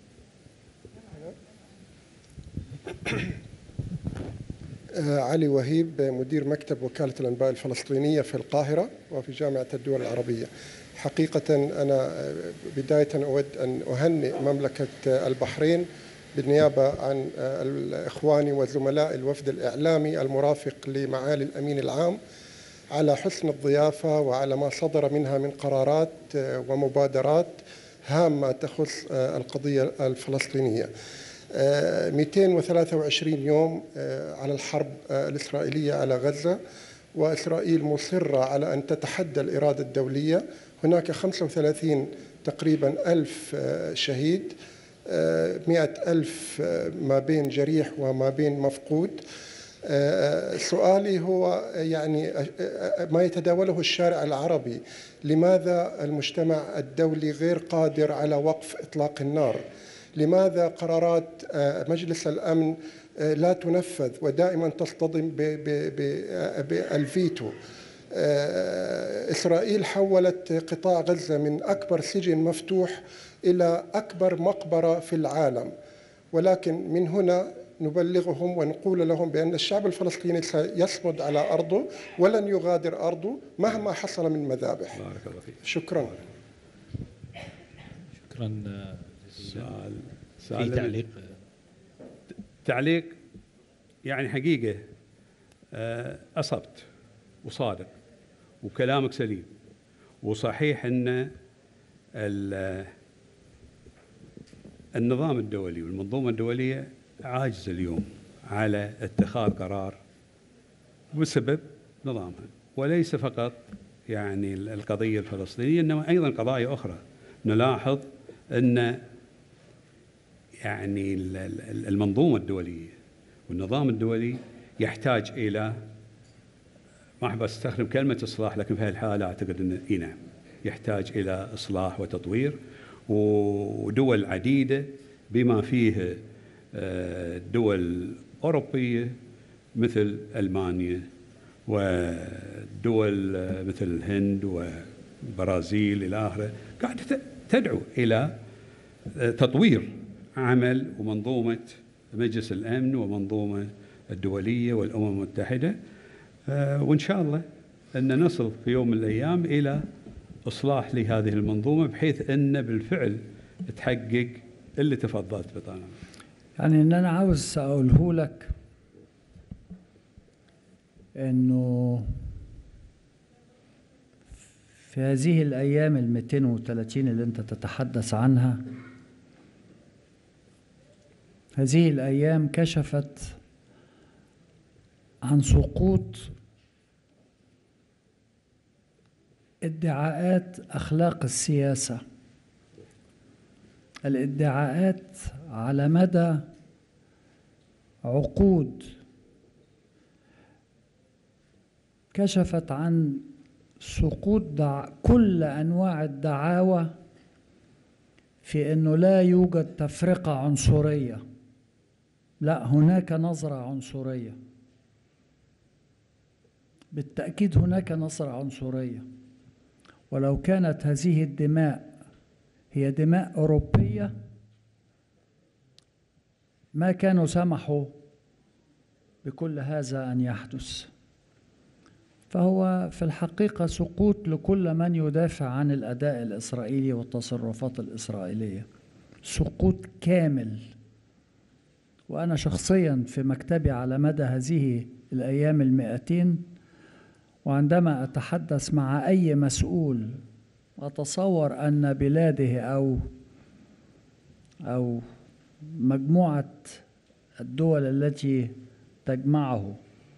علي وهيب، مدير مكتب وكالة الأنباء الفلسطينية في القاهرة وفي جامعة الدول العربية. حقيقة أنا بداية أود أن أهنئ مملكة البحرين بالنيابة عن إخواني وزملاء الوفد الإعلامي المرافق لمعالي الأمين العام على حسن الضيافة وعلى ما صدر منها من قرارات ومبادرات هامة تخص القضية الفلسطينية. 223 يوم على الحرب الإسرائيلية على غزة، وإسرائيل مصرة على أن تتحدى الإرادة الدولية. هناك 35 تقريبا ألف شهيد، 100,000 ما بين جريح وما بين مفقود. سؤالي هو يعني ما يتداوله الشارع العربي، لماذا المجتمع الدولي غير قادر على وقف إطلاق النار؟ لماذا قرارات مجلس الأمن لا تنفذ ودائما تصطدم بالفيتو؟ إسرائيل حولت قطاع غزة من أكبر سجن مفتوح إلى أكبر مقبرة في العالم، ولكن من هنا نبلغهم ونقول لهم بأن الشعب الفلسطيني سيصمد على أرضه ولن يغادر أرضه مهما حصل من مذابح.
بارك الله فيك.
شكرا. سؤال
تعليق يعني حقيقة أصبت وصادق وكلامك سليم، وصحيح أن النظام الدولي والمنظومة الدولية عاجز اليوم على اتخاذ قرار بسبب نظامها، وليس فقط يعني القضية الفلسطينية إنما أيضا قضايا أخرى. نلاحظ أن يعني المنظومة الدولية والنظام الدولي يحتاج إلى، ما أحب أستخدم كلمة إصلاح، لكن في هالحالة أعتقد أنه نعم يحتاج إلى إصلاح وتطوير. ودول عديدة بما فيه دول أوروبية مثل ألمانيا ودول مثل الهند وبرازيل إلى آخره قاعدة تدعو إلى تطوير عمل ومنظومة مجلس الأمن ومنظومة الدولية والأمم المتحدة، وإن شاء الله أن نصل في يوم من الأيام إلى إصلاح لهذه المنظومة بحيث أن بالفعل تحقق اللي تفضلت بطانا.
يعني إن أنا عاوز أقوله لك إنه في هذه الأيام 230 اللي أنت تتحدث عنها، هذه الأيام كشفت عن سقوط ادعاءات أخلاق السياسة، الادعاءات على مدى عقود كشفت عن سقوط كل أنواع الدعاوى في أنه لا يوجد تفرقة عنصرية، لا، هناك نظرة عنصرية، بالتأكيد هناك نظرة عنصرية. ولو كانت هذه الدماء هي دماء أوروبية ما كانوا سمحوا بكل هذا أن يحدث. فهو في الحقيقة سقوط لكل من يدافع عن الأداء الإسرائيلي والتصرفات الإسرائيلية، سقوط كامل. وأنا شخصيا في مكتبي على مدى هذه الأيام 200. وعندما أتحدث مع أي مسؤول أتصور أن بلاده أو مجموعة الدول التي تجمعه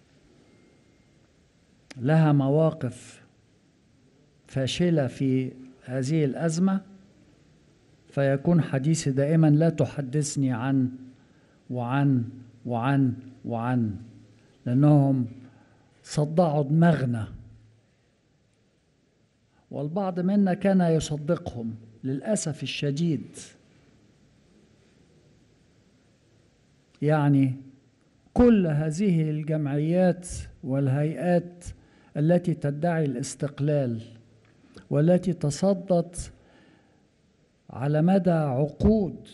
لها مواقف فاشلة في هذه الأزمة، فيكون حديثي دائما لا تحدثني عن وعن وعن وعن، لأنهم صدعوا دماغنا، والبعض منا كان يصدقهم للأسف الشديد. يعني كل هذه الجمعيات والهيئات التي تدعي الاستقلال والتي تصدت على مدى عقود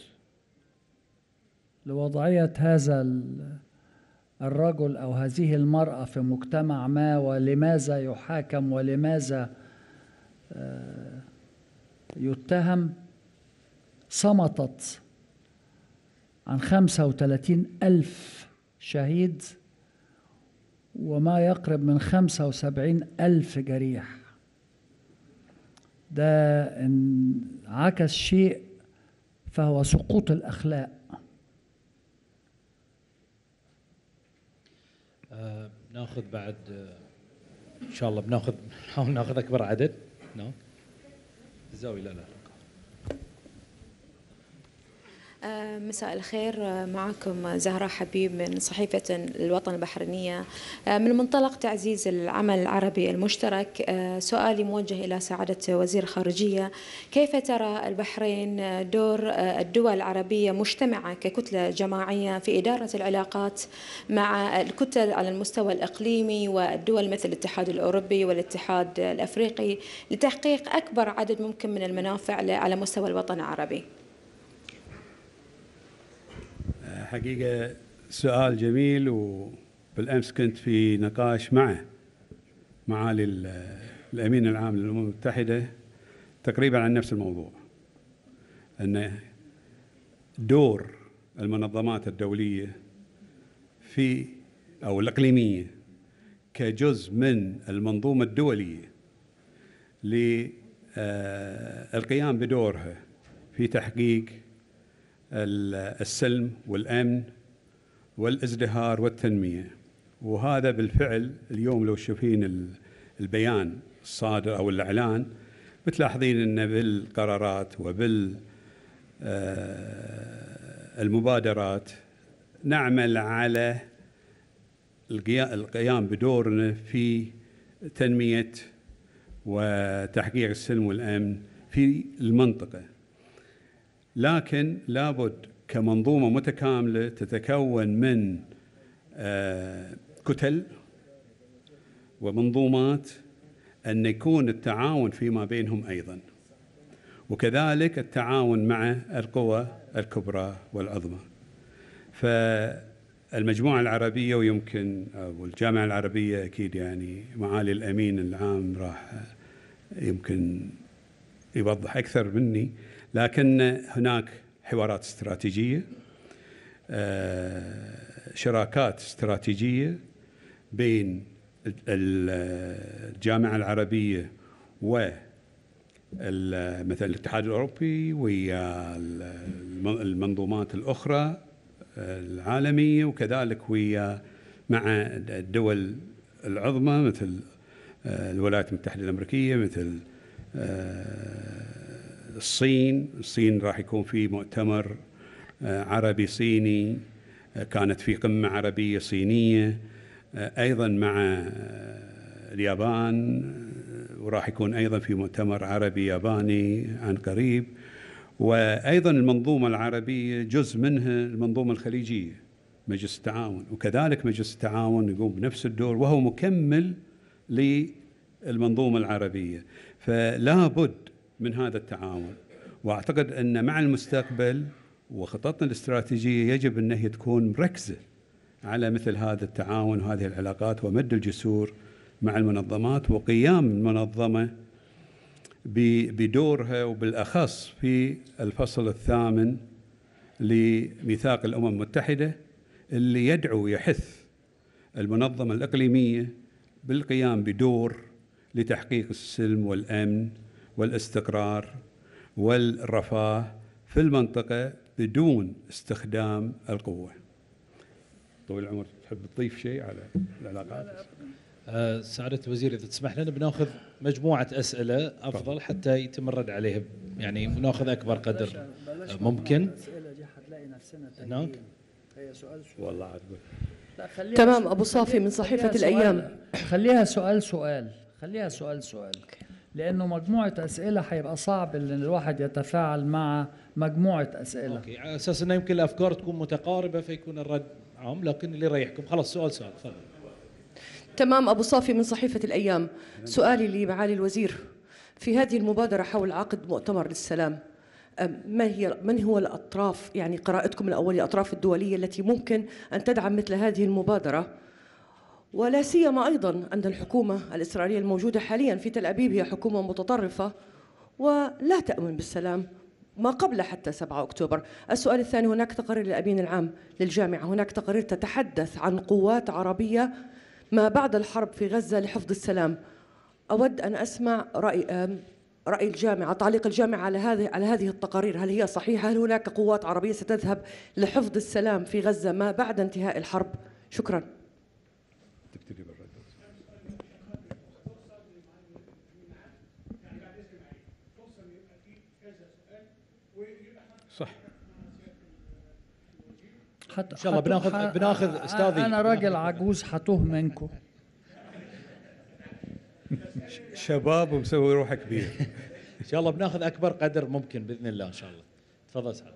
لوضعية هذا الرجل أو هذه المرأة في مجتمع ما، ولماذا يحاكم ولماذا يتهم، صمتت عن 35,000 شهيد وما يقرب من 75,000 جريح. ده إن عكس شيء فهو سقوط الأخلاق.
ناخذ بعد ان شاء الله نحاول ناخذ اكبر عدد. نعم الزاويه. لا
مساء الخير، معكم زهراء حبيب من صحيفة الوطن البحرينية. من منطلق تعزيز العمل العربي المشترك، سؤالي موجه إلى سعادة وزير الخارجية: كيف ترى البحرين دور الدول العربية مجتمعة ككتلة جماعية في إدارة العلاقات مع الكتل على المستوى الإقليمي والدول مثل الاتحاد الأوروبي والاتحاد الأفريقي لتحقيق أكبر عدد ممكن من المنافع على مستوى الوطن العربي؟
حقيقة سؤال جميل، وبالأمس كنت في نقاش مع معالي الأمين العام للأمم المتحدة تقريبا عن نفس الموضوع، أن دور المنظمات الدولية أو الإقليمية كجزء من المنظومة الدولية للقيام بدورها في تحقيق السلم والأمن والازدهار والتنمية. وهذا بالفعل اليوم لو تشوفين البيان الصادر أو الإعلان بتلاحظين أن بالقرارات وبالمبادرات نعمل على القيام بدورنا في تنمية وتحقيق السلم والأمن في المنطقة، لكن لابد كمنظومة متكاملة تتكون من كتل ومنظومات أن يكون التعاون فيما بينهم أيضا، وكذلك التعاون مع القوى الكبرى والعظمى. فالمجموعة العربية ويمكن والجامعة العربية أكيد يعني معالي الأمين العام راح يمكن يوضح أكثر مني، لكن هناك حوارات استراتيجية، شراكات استراتيجية بين الجامعة العربية ومثلا الاتحاد الأوروبي ويا المنظومات الأخرى العالمية، وكذلك ويا مع الدول العظمى مثل الولايات المتحدة الأمريكية، مثل الصين راح يكون في مؤتمر عربي صيني، كانت في قمة عربية صينية أيضا مع اليابان، وراح يكون أيضا في مؤتمر عربي ياباني عن قريب. وأيضا المنظومة العربية جزء منها المنظومة الخليجية مجلس التعاون، وكذلك مجلس التعاون يقوم بنفس الدور وهو مكمل للمنظومة العربية. فلا بد من هذا التعاون، وأعتقد أن مع المستقبل وخططنا الاستراتيجية يجب أن هي تكون مركزة على مثل هذا التعاون وهذه العلاقات ومد الجسور مع المنظمات، وقيام المنظمة بدورها، وبالأخص في الفصل 8 لميثاق الأمم المتحدة اللي يدعو يحث المنظمة الإقليمية بالقيام بدور لتحقيق السلم والأمن والاستقرار والرفاه في المنطقة بدون استخدام القوة. طويل العمر تحب تضيف شيء على العلاقات؟
سعادة الوزير إذا تسمح لنا بناخذ مجموعة أسئلة أفضل حتى يتم الرد عليها، يعني ناخذ أكبر قدر ممكن.
الأسئلة دي حتلاقي نفسنا هناك هي سؤال
والله عاد
تمام. أبو صافي من صحيفة الأيام.
خليها سؤال لأنه مجموعة أسئلة هيبقى صعب إن الواحد يتفاعل مع مجموعة أسئلة.
أوكي. على أساس أنه يمكن الأفكار تكون متقاربة فيكون الرد عام، لكن اللي يريحكم. خلاص سؤال تفضل.
تمام. أبو صافي من صحيفة الأيام. سؤالي لمعالي الوزير، في هذه المبادرة حول عقد مؤتمر للسلام، من هو الأطراف، يعني قراءتكم الأولية الأطراف الدولية التي ممكن أن تدعم مثل هذه المبادرة؟ ولا سيما أيضا أن الحكومة الإسرائيلية الموجودة حاليا في تل أبيب هي حكومة متطرفة ولا تأمن بالسلام ما قبل حتى 7 أكتوبر. السؤال الثاني، هناك تقارير للأمين العام للجامعة، هناك تقارير تتحدث عن قوات عربية ما بعد الحرب في غزة لحفظ السلام. أود أن أسمع رأي الجامعة، تعليق الجامعة على هذه التقارير. هل هي صحيحة؟ هل هناك قوات عربية ستذهب لحفظ السلام في غزة ما بعد انتهاء الحرب؟ شكرا.
صح.
ان شاء الله بناخذ استاذي.
انا راجل عجوز حتوه منكم.
شباب ومسوي روحه كبير.
ان شاء الله بناخذ اكبر قدر ممكن باذن الله ان شاء الله. تفضل سعادة.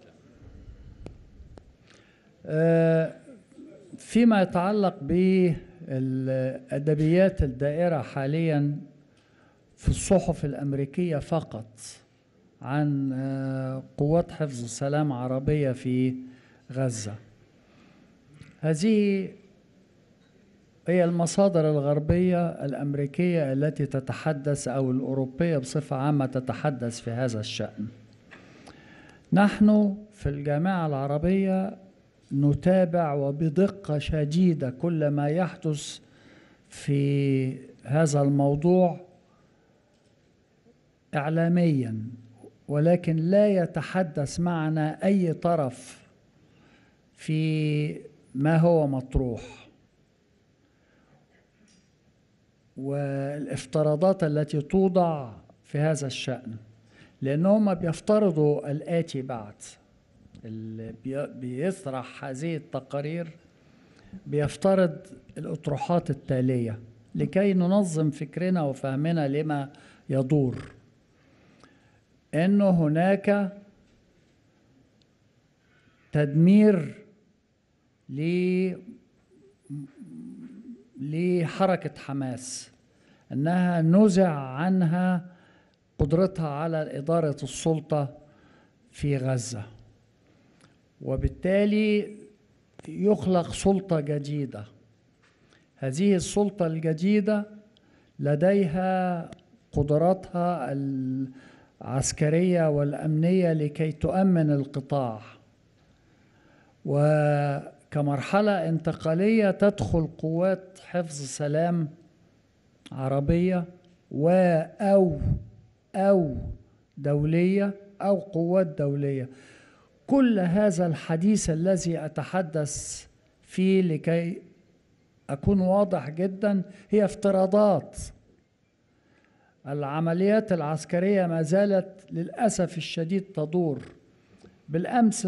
فيما يتعلق بالادبيات الدائره حاليا في الصحف الامريكيه فقط عن قوات حفظ السلام عربيه في غزه، هذه هي المصادر الغربية الأمريكية التي تتحدث أو الأوروبية بصفة عامة تتحدث في هذا الشأن. نحن في الجامعة العربية نتابع وبدقة شديدة كل ما يحدث في هذا الموضوع إعلاميا، ولكن لا يتحدث معنا أي طرف في ما هو مطروح، والافتراضات التي توضع في هذا الشأن، لأنهم بيفترضوا الآتي بعد. اللي بيطرح هذه التقارير بيفترض الأطروحات التالية لكي ننظم فكرنا وفهمنا لما يدور: إنه هناك تدمير لحركة حماس، أنها نزع عنها قدرتها على إدارة السلطة في غزة، وبالتالي يخلق سلطة جديدة. هذه السلطة الجديدة لديها قدراتها العسكرية والأمنية لكي تؤمن القطاع، وكمرحلة انتقالية تدخل قوات حفظ سلام عربية أو دولية أو قوات دولية. كل هذا الحديث الذي أتحدث فيه لكي أكون واضح جدا هي افتراضات. العمليات العسكرية ما زالت للأسف الشديد تدور. بالأمس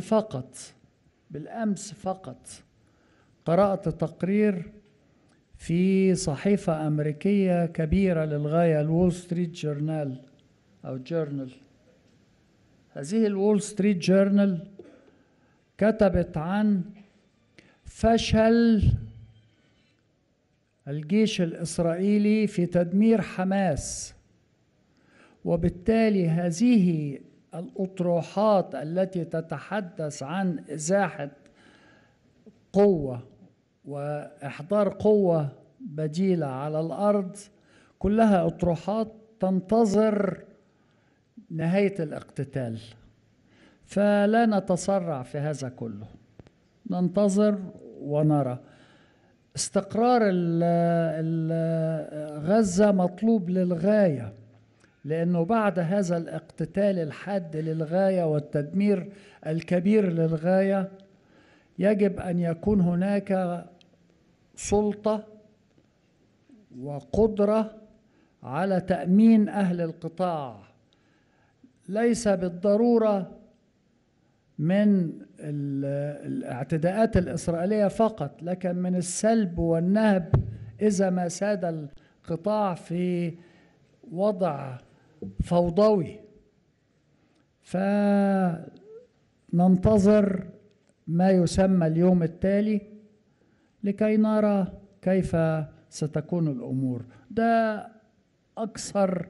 فقط قرأت تقرير في صحيفة أمريكية كبيرة للغاية، الوول ستريت جورنال أو جورنال. هذه الوول ستريت جورنال كتبت عن فشل الجيش الإسرائيلي في تدمير حماس، وبالتالي هذه الأطروحات التي تتحدث عن إزاحة قوة وإحضار قوة بديلة على الأرض كلها أطروحات تنتظر نهاية الاقتتال. فلا نتسرع في هذا كله، ننتظر ونرى. استقرار غزة مطلوب للغاية، لأنه بعد هذا الاقتتال الحاد للغاية والتدمير الكبير للغاية يجب أن يكون هناك سلطة وقدرة على تأمين أهل القطاع، ليس بالضرورة من الاعتداءات الإسرائيلية فقط، لكن من السلب والنهب إذا ما ساد القطاع في وضع فوضوي. فننتظر ما يسمى اليوم التالي لكي نرى كيف ستكون الأمور. ده أكثر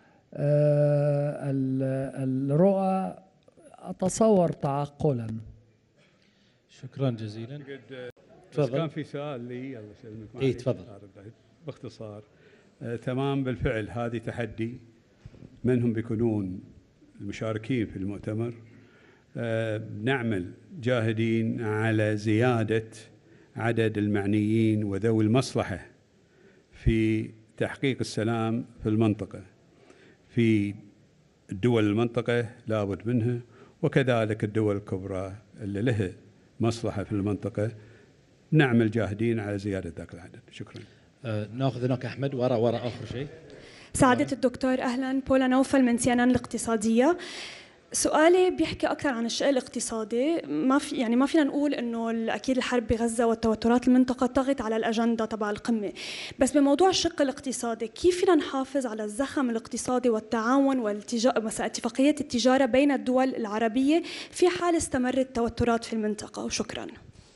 الرؤى أتصور تعقلا.
شكرا جزيلا.
بس كان في سؤال لي، الله يسلمك.
اي تفضل.
باختصار، تمام بالفعل هذه تحدي. من هم بيكونون المشاركين في المؤتمر؟ نعمل جاهدين على زيادة عدد المعنيين وذوي المصلحة في تحقيق السلام في المنطقة، في الدول المنطقة لابد منها، وكذلك الدول الكبرى اللي لها مصلحة في المنطقة. نعمل جاهدين على زيادة ذاك العدد. شكرا.
ناخذ هناك أحمد ورا آخر شيء.
سعادة الدكتور أهلا، بولا نوفل من CNN الاقتصادية. سؤالي بيحكي أكثر عن الشق الاقتصادي. ما فينا نقول إنه أكيد الحرب بغزة والتوترات المنطقة طغت على الأجندة تبع القمة، بس بموضوع الشق الاقتصادي كيف فينا نحافظ على الزخم الاقتصادي والتعاون مثلا اتفاقية التجارة بين الدول العربية في حال استمرت التوترات في المنطقة؟ وشكرا.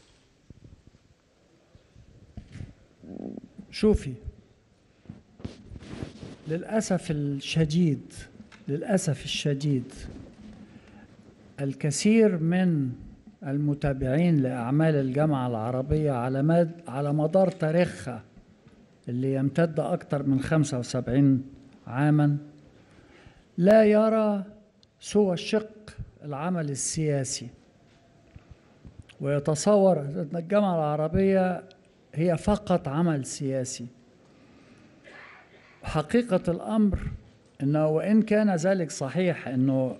شوفي، للأسف الشديد الكثير من المتابعين لأعمال الجامعة العربية على مدار تاريخها اللي يمتد أكثر من 75 عاما لا يرى سوى الشق العمل السياسي، ويتصور أن الجامعة العربية هي فقط عمل سياسي. حقيقة الأمر أنه وإن كان ذلك صحيح أنه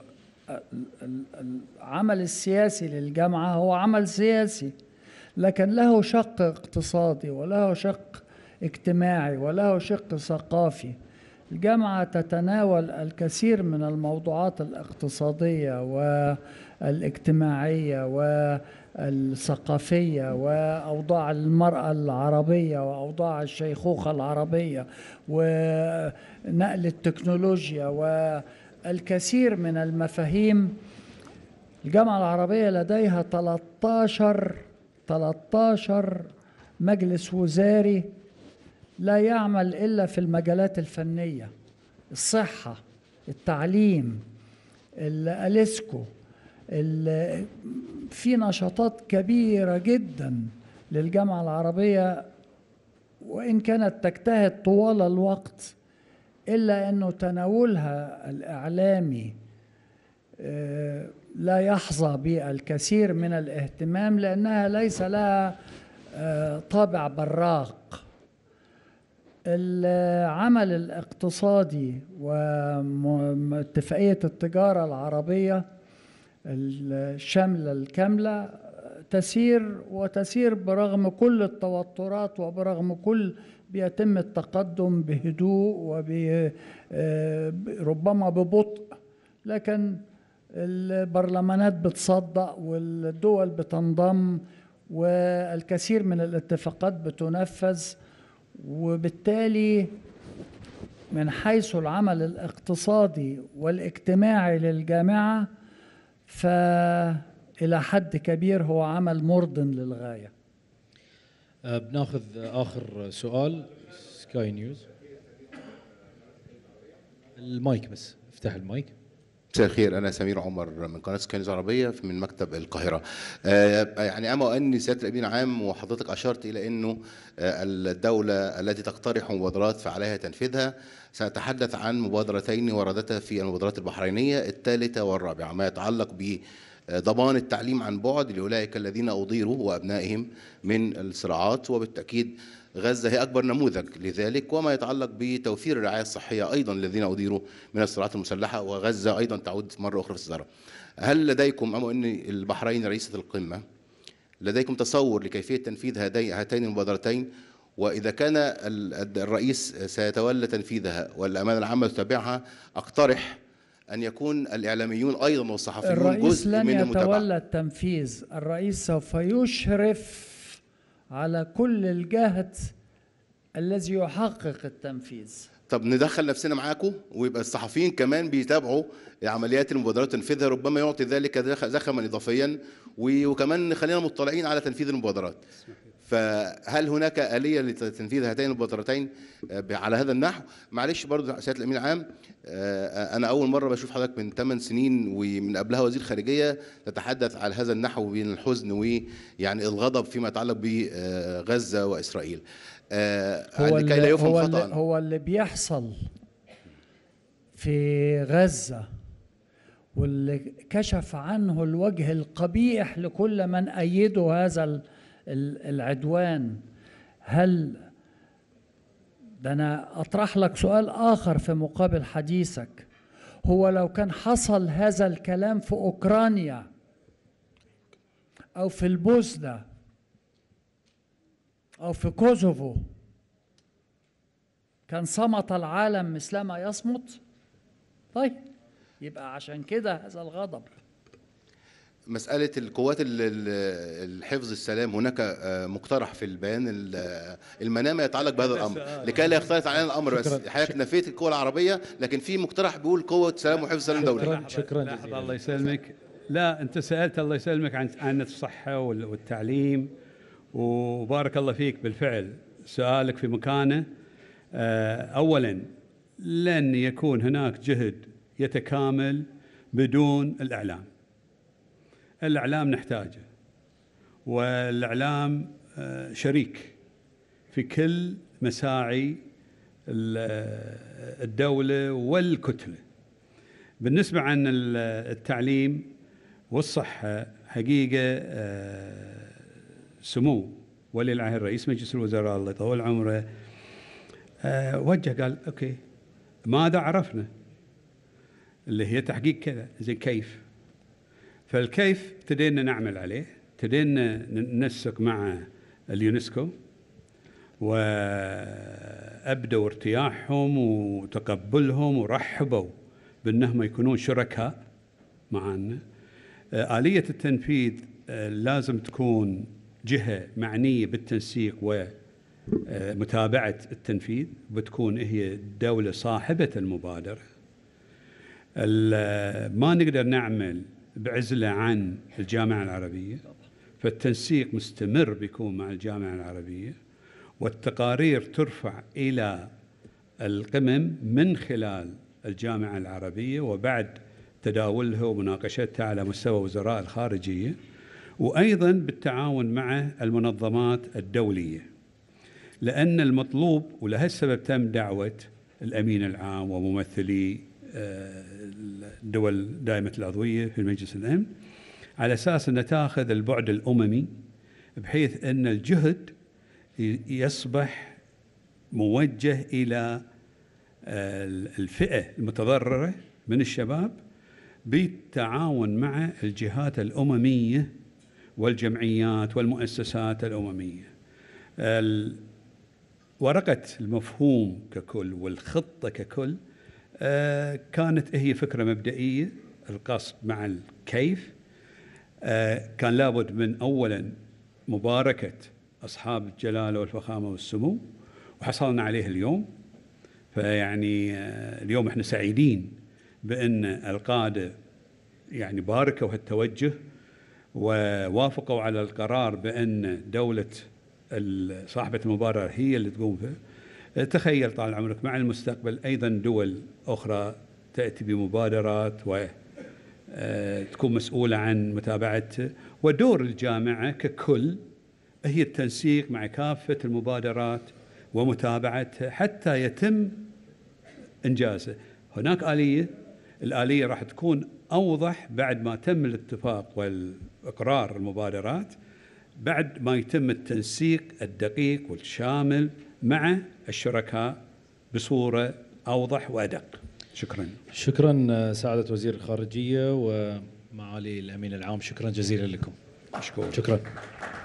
العمل السياسي للجامعة هو عمل سياسي، لكن له شق اقتصادي وله شق اجتماعي وله شق ثقافي. الجامعة تتناول الكثير من الموضوعات الاقتصادية والاجتماعية والثقافية وأوضاع المرأة العربية وأوضاع الشيخوخة العربية ونقل التكنولوجيا والكثير من المفاهيم. الجامعة العربية لديها 13 مجلس وزاري لا يعمل إلا في المجالات الفنية، الصحة، التعليم، الأليسكو. في نشاطات كبيرة جدا للجامعة العربية، وإن كانت تجتهد طوال الوقت إلا أنه تناولها الإعلامي لا يحظى بالكثير من الاهتمام لأنها ليس لها طابع براق. العمل الاقتصادي واتفاقية التجارة العربية الشاملة الكاملة تسير برغم كل التوترات وبرغم كل بيتم التقدم بهدوء وربما ببطء، لكن البرلمانات بتصدق والدول بتنضم والكثير من الاتفاقات بتنفذ. وبالتالي من حيث العمل الاقتصادي والاجتماعي للجامعة فإلى حد كبير هو عمل مرضٍ للغاية.
بناخذ آخر سؤال. سكاي نيوز. المايك بس، افتح المايك.
مساء الخير، أنا سمير عمر من قناة سكاي نيوز عربية من مكتب القاهرة. يعني أما أني سيادة الأمين العام وحضرتك أشرت إلى أنه الدولة التي تقترح مبادرات فعليها تنفيذها، سأتحدث عن مبادرتين وردتا في المبادرات البحرينية الثالثة والرابعة ما يتعلق ضمان التعليم عن بعد لأولئك الذين أضيروا وأبنائهم من الصراعات، وبالتأكيد غزة هي أكبر نموذج لذلك، وما يتعلق بتوفير الرعاية الصحية أيضا للذين أضيروا من الصراعات المسلحة، وغزة أيضا تعود مرة أخرى في الصدارة. هل لديكم، أم أن البحرين رئيسة القمة، لديكم تصور لكيفية تنفيذ هاتين المبادرتين؟ وإذا كان الرئيس سيتولى تنفيذها والأمانة العامة تتابعها، أقترح أن يكون الإعلاميون أيضا والصحفيون
الرئيس
جزء من
لن
المتابعة.
يتولى التنفيذ، الرئيس سوف يشرف على كل الجهات الذي يحقق التنفيذ.
طب ندخل نفسنا معاكم ويبقى الصحفيين كمان بيتابعوا عمليات المبادرات تنفيذها، ربما يعطي ذلك زخما إضافيا، وكمان خلينا مطلعين على تنفيذ المبادرات. فهل هناك آلية لتنفيذ هاتين المبادرتين على هذا النحو؟ معلش برضه سيادة الأمين العام، أنا أول مرة بشوف حضرتك من 8 سنين ومن قبلها وزير خارجية تتحدث على هذا النحو بين الحزن ويعني الغضب فيما يتعلق بغزة وإسرائيل. لكي لا يفهم خطأ.
هو اللي بيحصل في غزة واللي كشف عنه الوجه القبيح لكل من أيدوا هذا العدوان. هل ده أنا أطرح لك سؤال آخر في مقابل حديثك، هو لو كان حصل هذا الكلام في أوكرانيا أو في البوسنة أو في كوسوفو، كان صمت العالم مثلما يصمت؟ طيب يبقى عشان كده هذا الغضب.
مسألة القوات الحفظ السلام، هناك مقترح في البيان المنامة يتعلق بهذا الأمر لكي لا يختلط علينا الأمر. بس حضرتك نفيت القوى العربية، لكن في مقترح بيقول قوة سلام وحفظ سلام دولي.
شكرا جزيلا. الله يسلمك. لا أنت سألت الله يسلمك عن الصحة والتعليم، وبارك الله فيك. بالفعل سؤالك في مكانه. أولا لن يكون هناك جهد يتكامل بدون الإعلام. الإعلام نحتاجه، والإعلام شريك في كل مساعي الدولة والكتلة. بالنسبة عن التعليم والصحة، حقيقة سمو ولي العهد رئيس مجلس الوزراء الله يطول عمره وجه قال أوكي ماذا عرفنا اللي هي تحقيق كذا، زي كيف. فالكيف ابتدينا نعمل عليه، ابتدينا ننسق مع اليونسكو وأبدوا ارتياحهم وتقبلهم ورحبوا بأنهم يكونون شركاء معنا. آلية التنفيذ لازم تكون جهة معنية بالتنسيق ومتابعة التنفيذ، بتكون هي الدولة صاحبة المبادرة. ما نقدر نعمل بعزلة عن الجامعة العربية، فالتنسيق مستمر بيكون مع الجامعة العربية، والتقارير ترفع إلى القمم من خلال الجامعة العربية، وبعد تداولها ومناقشتها على مستوى وزراء الخارجية، وأيضا بالتعاون مع المنظمات الدولية. لأن المطلوب، ولهالسبب تم دعوة الأمين العام وممثلي الدول دائمة العضوية في مجلس الأمن، على أساس أن تأخذ البعد الأممي، بحيث أن الجهد يصبح موجه إلى الفئة المتضررة من الشباب بالتعاون مع الجهات الأممية والجمعيات والمؤسسات الأممية. ورقة المفهوم ككل والخطة ككل كانت هي فكرة مبدئية. القصد مع الكيف كان لابد من أولا مباركة أصحاب الجلالة والفخامة والسمو، وحصلنا عليه اليوم. فيعني اليوم احنا سعيدين بأن القادة يعني باركوا هالتوجه ووافقوا على القرار بأن دولة صاحبة المبادرة هي اللي تقوم به. تخيل طال عمرك مع المستقبل أيضا دول أخرى تأتي بمبادرات وتكون مسؤولة عن متابعتها، ودور الجامعة ككل هي التنسيق مع كافة المبادرات ومتابعتها حتى يتم إنجازها. هناك آلية الآلية راح تكون أوضح بعد ما تم الاتفاق والإقرار المبادرات، بعد ما يتم التنسيق الدقيق والشامل مع الشركاء بصورة أوضح وأدق. شكرا.
شكرا سعادة وزير الخارجية ومعالي الأمين العام، شكرا جزيلا لكم.
أشكرك.
شكرا.